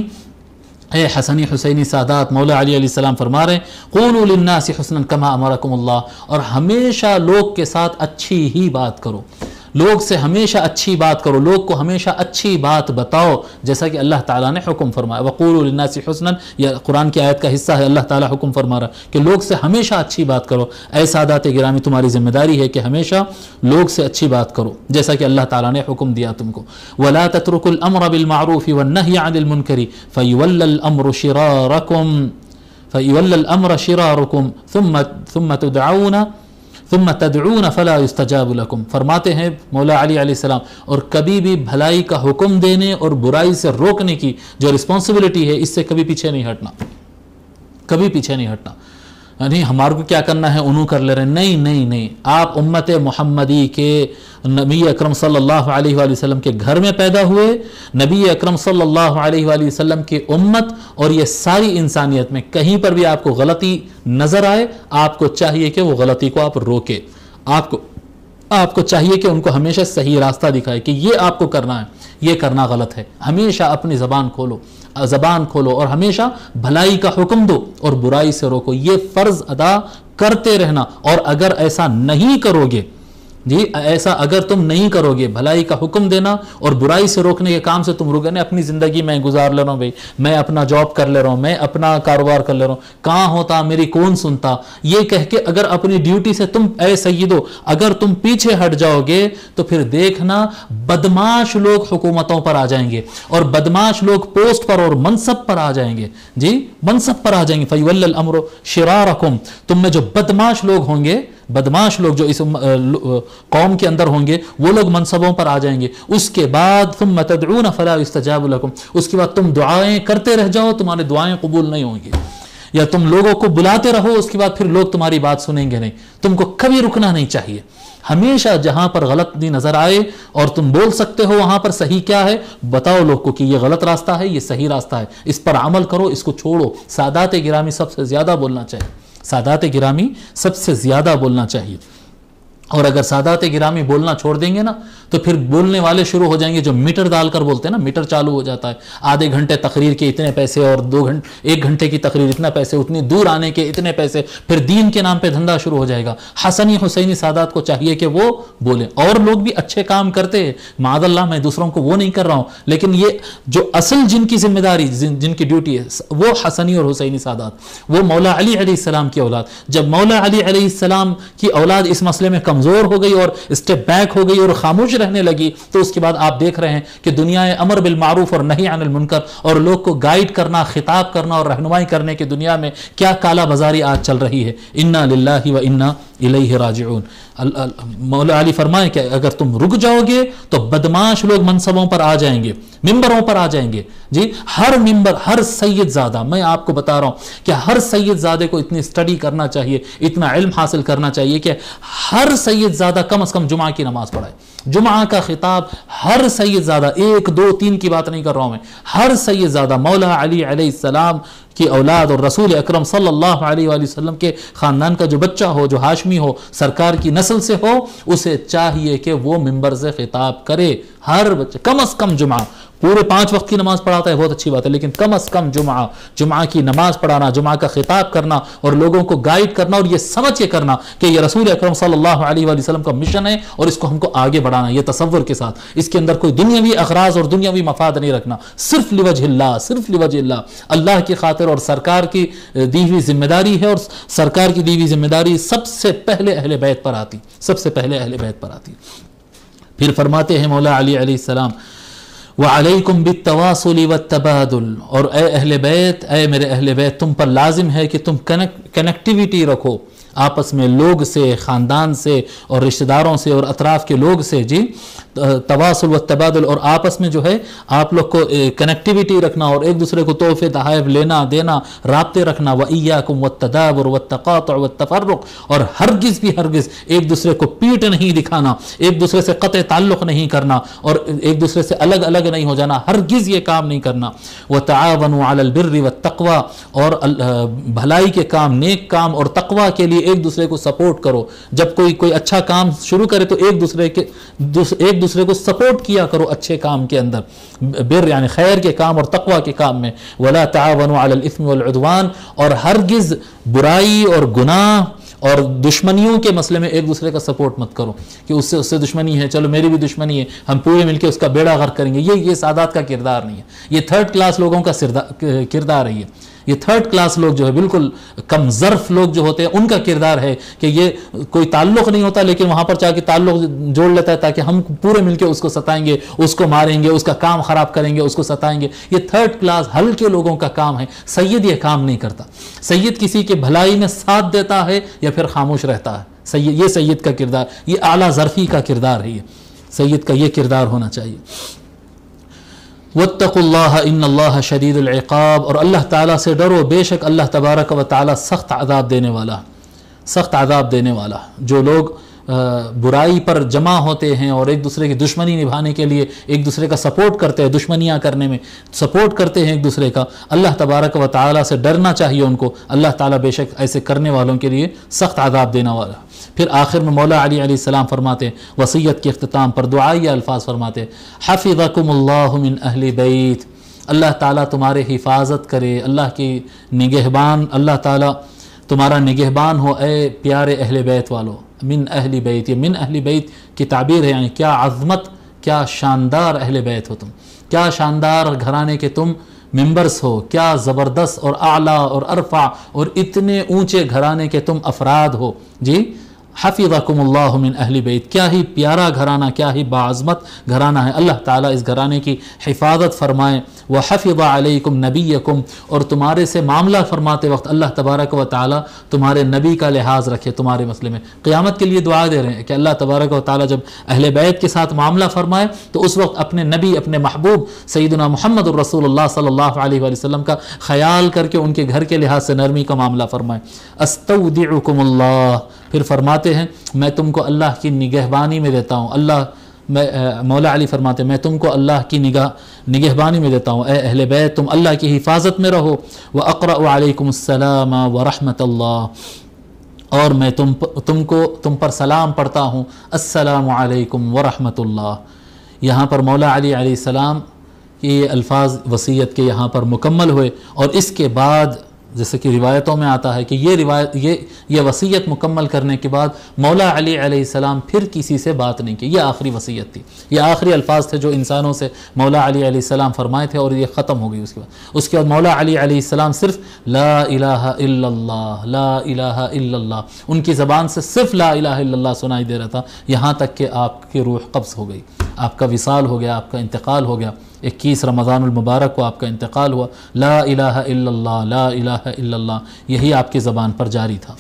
اے حسنی حسینی سادات، مولا علی علیہ السلام فرما رہے ہیں قولوا للناس حسنا کما امرکم اللہ، اور ہمیشہ لوگ کے ساتھ اچھی ہی بات کرو، لوگ سے ہمیشہ اچھی بات کرو، لوگ کو ہمیشہ اچھی بات بتاؤ جیسا کہ اللہ تعالیٰ نے حکم فرمایا. وقولوا للناس حسنا، یہ قرآن کی آیت کا حصہ ہے، اللہ تعالیٰ حکم فرما رہا ہے کہ لوگ سے ہمیشہ اچھی بات کرو. اے سادات گرامی، تمہاری ذمہ داری ہے کہ ہمیشہ لوگ سے اچھی بات کرو جیسا کہ اللہ تعالیٰ نے حکم دیا تم کو. ولا تتركوا الامر بالمعروف والنهي عن المنکر فيولى الامر شراركم ثم تدعون فلا يستجاب لكم. فرماتے ہیں مولا علی علیہ السلام، اور کبھی بھی بھلائی کا حکم دینے اور برائی سے روکنے کی جو رسپانسبلٹی ہے، اس سے کبھی پیچھے نہیں ہٹنا، کبھی پیچھے نہیں ہٹنا. نہیں ہمارے کو کیا کرنا ہے، انہوں کر لے رہے ہیں، نہیں نہیں نہیں. آپ امت محمدی کے نبی اکرم صلی اللہ علیہ وآلہ وسلم کے گھر میں پیدا ہوئے، نبی اکرم صلی اللہ علیہ وآلہ وسلم کی امت اور یہ ساری انسانیت میں کہیں پر بھی آپ کو غلطی نظر آئے، آپ کو چاہیے کہ وہ غلطی کو آپ روکے. آپ کو چاہیے کہ ان کو ہمیشہ صحیح راستہ دکھائے کہ یہ آپ کو کرنا ہے، یہ کرنا غلط ہے. ہمیشہ اپنی زبان کھولو اور ہمیشہ بھلائی کا حکم دو اور برائی سے روکو. یہ فرض ادا کرتے رہنا. اور اگر ایسا نہیں کرو گے، ایسا اگر تم نہیں کرو گے، بھلائی کا حکم دینا اور برائی سے روکنے کے کام سے تم روکے، اپنی زندگی میں گزار لے رہا ہوں بھائی، میں اپنا جاب کر لے رہا ہوں، میں اپنا کاروبار کر لے رہا ہوں، کہاں ہوتا میری کون سنتا، یہ کہہ کے اگر اپنی ڈیوٹی سے تم، اے سیدو، اگر تم پیچھے ہٹ جاؤ گے تو پھر دیکھنا بدماش لوگ حکومتوں پر آ جائیں گے اور بدماش لوگ پوسٹ پر اور منصب پر آ جائیں گے. منصب پر آ جائیں گے. فیولى الامر شرارکم، تم میں جو بدماش لوگ ہوں گے، بدماش لوگ جو اس قوم کے اندر ہوں گے، وہ لوگ منصبوں پر آ جائیں گے. اس کے بعد ثم تدعون فلا يستجاب لكم، اس کے بعد تم دعائیں کرتے رہ جاؤ، تمہاری دعائیں قبول نہیں ہوں گی. یا تم لوگوں کو بلاتے رہو، اس کے بعد پھر لوگ تمہاری بات سنیں گے نہیں. تم کو کبھی رکنا نہیں چاہیے. ہمیشہ جہاں پر غلطی نظر آئے اور تم بول سکتے ہو وہاں پر صحیح کیا ہے، بتاؤ لوگ کو کہ یہ غلط راستہ ہے، یہ صحیح راستہ ہے، اس پر عمل کرو، اس کو چھوڑو. سادات گرامی سب سے زیادہ بولنا چاہیے، سادات گرامی سب سے زیادہ بولنا چاہیے. اور اگر سادات گرامی بولنا چھوڑ دیں گے نا تو پھر بولنے والے شروع ہو جائیں گے جو میٹر ڈال کر بولتے ہیں نا، میٹر چالو ہو جاتا ہے، آدھے گھنٹے تقریر کے اتنے پیسے اور 1 گھنٹے کی تقریر اتنا پیسے، اتنی دور آنے کے اتنے پیسے، پھر دین کے نام پہ دھندا شروع ہو جائے گا. حسنی حسینی سادات کو چاہیے کہ وہ بولیں. اور لوگ بھی اچھے کام کرتے ہیں، معاذ اللہ میں دوسروں کو وہ نہیں کر رہا ہوں، لیکن یہ جو اصل جن کی ذمہ داری، جن کی ڈیوٹی ہے، وہ حسنی اور حسینی سادات، وہ مولا علی علیہ السلام کی اولاد. جب مولا علی علیہ السلام کی اولاد اس مسئلے میں کمزور ہو گئی اور اسٹیپ بیک ہو گئی اور خاموش رہنے لگی، تو اس کے بعد آپ دیکھ رہے ہیں کہ دنیا امر بالمعروف اور نہی عن المنکر اور لوگ کو گائیڈ کرنا، خطاب کرنا اور رہنمائی کرنے کی دنیا میں کیا کالا بازاری آج چل رہی ہے۔ انا للہ و انا الیہ راجعون۔ مولا علی فرمائے کہ اگر تم رک جاؤ گے تو بدماش لوگ منصبوں پر آ جائیں گے، ممبروں پر آ جائیں گے۔ جی ہر ممبر، ہر سید زادہ، میں آپ کو بتا رہا ہوں کہ ہر سید زادے کو اتنی اسٹڈی کرنا چاہیے، اتنا علم حاصل کرنا چاہیے کہ ہر سید زادہ کم از کم جمعہ کی نماز پڑھائے۔ جمعہ کا خطاب ہر سید زادہ، 1 2 3 کی بات نہیں کر رہا ہوں میں، ہر سید زادہ مولا علی علیہ السلام کی اولاد اور رسول اکرم صلی اللہ علیہ وآلہ وسلم کے خاندان کا جو بچہ ہو، جو ہاشمی ہو، سرکار کی نسل سے ہو، اسے چاہیے کہ وہ ممبر سے خطاب کرے۔ ہر بچہ کم از کم جمعہ، پورے 5 وقت کی نماز پڑھاتا ہے بہت اچھی بات ہے، لیکن کم از کم جمعہ کی نماز پڑھانا، جمعہ کا خطاب کرنا اور لوگوں کو گائیڈ کرنا اور یہ سمجھ کے کرنا کہ یہ رسول اکرم صلی اللہ علیہ وآلہ وسلم کا مشن ہے اور اس کو ہم کو آگے بڑھانا، یہ تصور کے ساتھ، اس کے اندر کوئی دنیاوی اغراض اور دنیاوی مفاد نہیں رکھنا، صرف لوجہ اللہ، صرف لوجہ اللہ، اللہ کی خاطر۔ اور سرکار کی دی ہوئی ذمہ داری ہے، اور سرکار کی دی ہوئی ذمہ داری سب سے پہلے اہل بیت پر آتی، سب سے پہلے اہل بیت پر آتی۔ پھر فرماتے ہیں مولا علی علیہ السلام وَعَلَيْكُمْ بِالتَّوَاصُلِ وَالتَّبَادُلِ، اور اے اہل بیت، اے میرے اہل بیت، تم پر لازم ہے کہ تم کنیکٹیویٹی رکھو آپس میں، لوگ سے، خاندان سے اور رشتہ داروں سے اور اطراف کے لوگ سے۔ جی تواصل و تبادل، اور آپس میں جو ہے آپ لوگ کو کنیکٹیویٹی رکھنا اور ایک دوسرے کو تحفے تحائف لینا دینا، رابطے رکھنا۔ وَإِيَّاكُمْ وَالتَّدَابُرُ وَالتَّقَاطُعُ وَالتَّفَرُّقُ، اور ہرگز بھی ہرگز ایک دوسرے کو پیٹ نہیں دکھانا، ایک دوسرے سے قطع تعلق نہیں کرنا اور ایک دوسرے سے الگ الگ نہیں ہو جانا، ہرگز یہ کام نہیں کرنا۔ وَتَعَاوَنُوا عَلَى الْبِرِّ وَالتَّقْوَى، اور بھلائی کے کام، نیک کام اور تقوی کے لیے ایک دوسرے کو سپورٹ کرو۔ جب کوئی اچھا کام شروع کرے تو ایک دوسرے کو سپورٹ کیا کرو اچھے کام کے اندر، بر یعنی خیر کے کام اور تقوی کے کام میں۔ وَلَا تَعَاوَنُوا عَلَى الْإِثْمِ وَالْعُدْوَانِ، اور ہرگز برائی اور گناہ اور دشمنیوں کے مسئلے میں ایک دوسرے کا سپورٹ مت کرو کہ اس سے دشمنی ہے، چلو میری بھی دشمنی ہے، ہم پورے مل کے اس کا بیڑا غرق کریں گے۔ یہ سادات کا کردار نہیں ہے، یہ 3rd کلاس لوگوں کا کردار ہے۔ یہ 3rd کلاس لوگ جو ہے، بالکل کم ظرف لوگ جو ہوتے ہیں، ان کا کردار ہے کہ یہ کوئی تعلق نہیں ہوتا لیکن وہاں پر چاہ کے تعلق جوڑ لیتا ہے تاکہ ہم پورے مل کے اس کو ستائیں گے، اس کو ماریں گے، اس کا کام خراب کریں گے، اس کو ستائیں گے۔ یہ 3rd کلاس ہلکے لوگوں کا کام ہے۔ سید یہ کام نہیں کرتا۔ سید کسی کے بھلائی میں ساتھ دیتا ہے یا پھر خاموش رہتا ہے۔ یہ سید کا کردار، یہ اعلیٰ ظرفی کا کردار ہے، یہ سید کا یہ کردار ہونا چاہیے۔ وَاتَّقُوا اللَّهَ إِنَّ اللَّهَ شَدِيدُ الْعِقَابِ، اور اللہ تعالیٰ سے ڈرو، بے شک اللہ تبارک و تعالیٰ سخت عذاب دینے والا، سخت عذاب دینے والا۔ جو لوگ برائی پر جمع ہوتے ہیں اور ایک دوسرے کی دشمنی نبھانے کے لیے ایک دوسرے کا سپورٹ کرتے ہیں، دشمنیاں کرنے میں سپورٹ کرتے ہیں ایک دوسرے کا، اللہ تبارک و تعالیٰ سے ڈرنا چاہیے ان کو۔ اللہ تعالیٰ بے شک ایسے کرنے والوں کے لیے سخت عذاب دینے والا۔ پھر آخر میں مولا علی علیہ السلام فرماتے ہیں، وصیت کے اختتام پر دعائیہ الفاظ فرماتے ہیں، حفظکم اللہ من اہل بیت، اللہ تعالیٰ تمہارے حفاظت کرے، اللہ کی نگہبان، اللہ تعالیٰ تمہارا نگہبان ہو اے پیارے اہل بیت والو۔ من اہل بیت، یہ من اہل بیت کی تعبیر ہے، یعنی کیا عظمت، کیا شاندار اہل بیت ہو تم، کیا شاندار گھرانے کے تم ممبرس ہو، کیا زبردست اور اعلیٰ اور ارفع اور اتنے اونچے گھرانے کے تم افراد ہو۔ جی حفظکم اللہ من اہل بیت، کیا ہی پیارا گھرانہ، کیا ہی باعظمت گھرانہ ہے۔ اللہ تعالیٰ اس گھرانے کی حفاظت فرمائے۔ وحفظ علیکم نبیکم، اور تمہارے سے معاملہ فرماتے وقت اللہ تبارک و تعالیٰ تمہارے نبی کا لحاظ رکھے تمہارے مسئلے میں۔ قیامت کے لیے دعا دے رہے ہیں کہ اللہ تبارک و تعالیٰ جب اہل بیت کے ساتھ معاملہ فرمائے تو اس وقت اپنے نبی، اپنے محبوب سیدنا محمد الرسول اللہ صلی اللہ علیہ وآلہ وسلم کا خیال کر کے ان کے گھر کے لحاظ سے نرمی کا معاملہ فرمائے۔ استودعکم اللہ، پھر فرماتے ہیں میں تم کو اللہ کی نگہبانی میں دیتا ہوں۔ مولا علی فرماتے ہیں میں تم کو اللہ کی نگہبانی میں دیتا ہوں، اے اہل بیت تم اللہ کی حفاظت میں رہو۔ وَأَقْرَأُ عَلَيْكُمُ السَّلَامَ وَرَحْمَةَ اللَّهِ، اور میں تم پر سلام پڑھتا ہوں، السلام علیکم ورحمۃ اللہ۔ یہاں پر مولا علی علیہ السلام یہ الفاظ وصیت کے یہاں پر مکمل ہوئے، اور اس کے بعد جیسے کہ روایتوں میں آتا ہے کہ یہ وصیت مکمل کرنے کے بعد مولا علی علیہ السلام پھر کسی سے بات نہیں کی. یہ آخری وصیت تھی, یہ آخری الفاظ تھے جو انسانوں سے مولا علی علیہ السلام فرمائے تھے, اور یہ ختم ہو گئی. اس کے بعد مولا علی علیہ السلام صرف لا الہ الا اللہ, لا الہ الا اللہ, ان کی زبان سے صرف لا الہ الا اللہ سنائی دے رہا تھا, یہاں تک کہ آپ کی روح قبض ہو گئی, آپ کا وصال ہو گیا, آپ کا انتقال ہو گیا. 21 رمضان المبارک کو آپ کا انتقال ہوا. لا الہ الا اللہ, لا الہ الا اللہ, یہی آپ کی زبان پر جاری تھا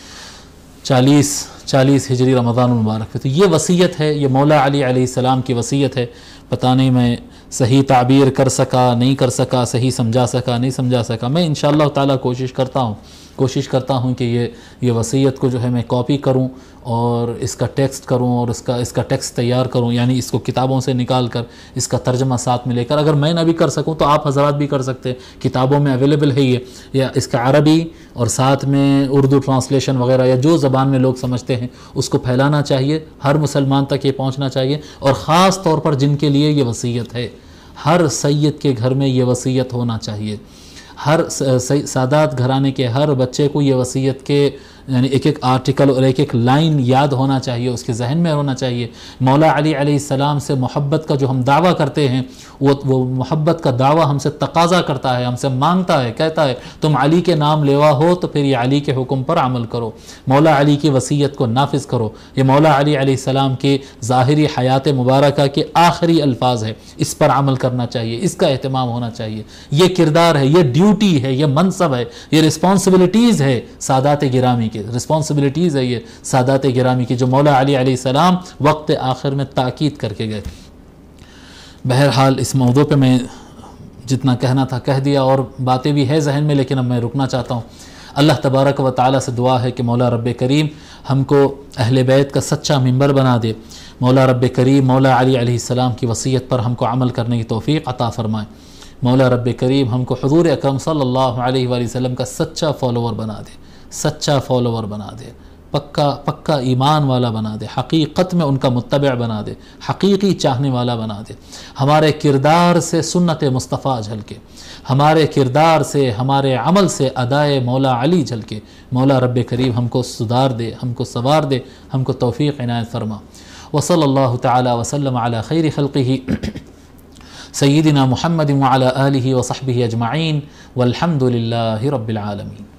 40 ہجری رمضان المبارک پہ. تو یہ وصیت ہے, یہ مولا علی علیہ السلام کی وصیت ہے. پتہ نہیں میں صحیح تعبیر کر سکا نہیں کر سکا, صحیح سمجھا سکا نہیں سمجھا سکا. میں انشاءاللہ تعالیٰ کوشش کرتا ہوں کہ یہ وصیت کو جو ہے میں کاپی کروں اور اس کا ٹیکسٹ کروں اور اس کا ٹیکسٹ تیار کروں, یعنی اس کو کتابوں سے نکال کر اس کا ترجمہ ساتھ میں لے کر. اگر میں نہ بھی کر سکوں تو آپ حضرات بھی کر سکتے ہیں, کتابوں میں اویلیبل ہے یہ, یا اس کا عربی اور ساتھ میں اردو ٹرانسلیشن وغیرہ, یا جو زبان میں لوگ سمجھتے ہیں اس کو پھیلانا چاہیے, ہر مسلمان تک یہ پہنچنا چاہیے. اور خاص طور پر جن کے لیے یہ وصیت ہے, ہر سید کے گھر میں یہ وصیت ہونا چاہیے. ہر سادات گھرانے کے ہر بچے کو یہ وصیت کے یعنی ایک آرٹیکل اور ایک لائن یاد ہونا چاہیے, اس کے ذہن میں ہونا چاہیے. مولا علی علیہ السلام سے محبت کا جو ہم دعویٰ کرتے ہیں, وہ محبت کا دعویٰ ہم سے تقاضا کرتا ہے, ہم سے مانگتا ہے, کہتا ہے تم علی کے نام لیوا ہو تو پھر یہ علی کے حکم پر عمل کرو, مولا علی کی وصیت کو نافذ کرو. یہ مولا علی علیہ السلام کی ظاہری حیات مبارکہ کے آخری الفاظ ہے, اس پر عمل کرنا چاہیے, اس کا اہتمام ہونا چاہیے. یہ کردار ہے, یہ ڈیوٹی ہے, یہ منصب ہے, یہ رسپانسبلٹیز ہے سادات گرامی کی, رسپانسبلٹیز ہے یہ سادات گرامی کی, جو مولا علی علیہ السلام وقت آخر میں تاکید کر کے گئے. بہرحال اس موضوع پہ میں جتنا کہنا تھا کہہ دیا, اور باتیں بھی ہے ذہن میں, لیکن اب میں رکنا چاہتا ہوں. اللہ تبارک و تعالیٰ سے دعا ہے کہ مولا رب کریم ہم کو اہل بیت کا سچا ممبر بنا دے. مولا رب کریم مولا علی علیہ السلام کی وصیت پر ہم کو عمل کرنے کی توفیق عطا فرمائے. مولا رب کریم ہم کو حضور اکرم صلی اللہ علیہ وآلہ وسلم کا سچا فالوور بنا دے, سچا فالوور بنا دے, پکا ایمان والا بنا دے, حقیقت میں ان کا متبع بنا دے, حقیقی چاہنے والا بنا دے. ہمارے کردار سے سنت مصطفیٰ جھلکے, ہمارے کردار سے ہمارے عمل سے ادائے مولا علی جھلکے. مولا رب کریم ہم کو سدھار دے, ہم کو سوار دے, ہم کو توفیق عنایت فرما. وصلی اللہ تعالی وسلم علی خیر خلقہ سیدنا محمد وعلی آلہ وصحبہ اجمعین, والحمد للہ رب العالمین.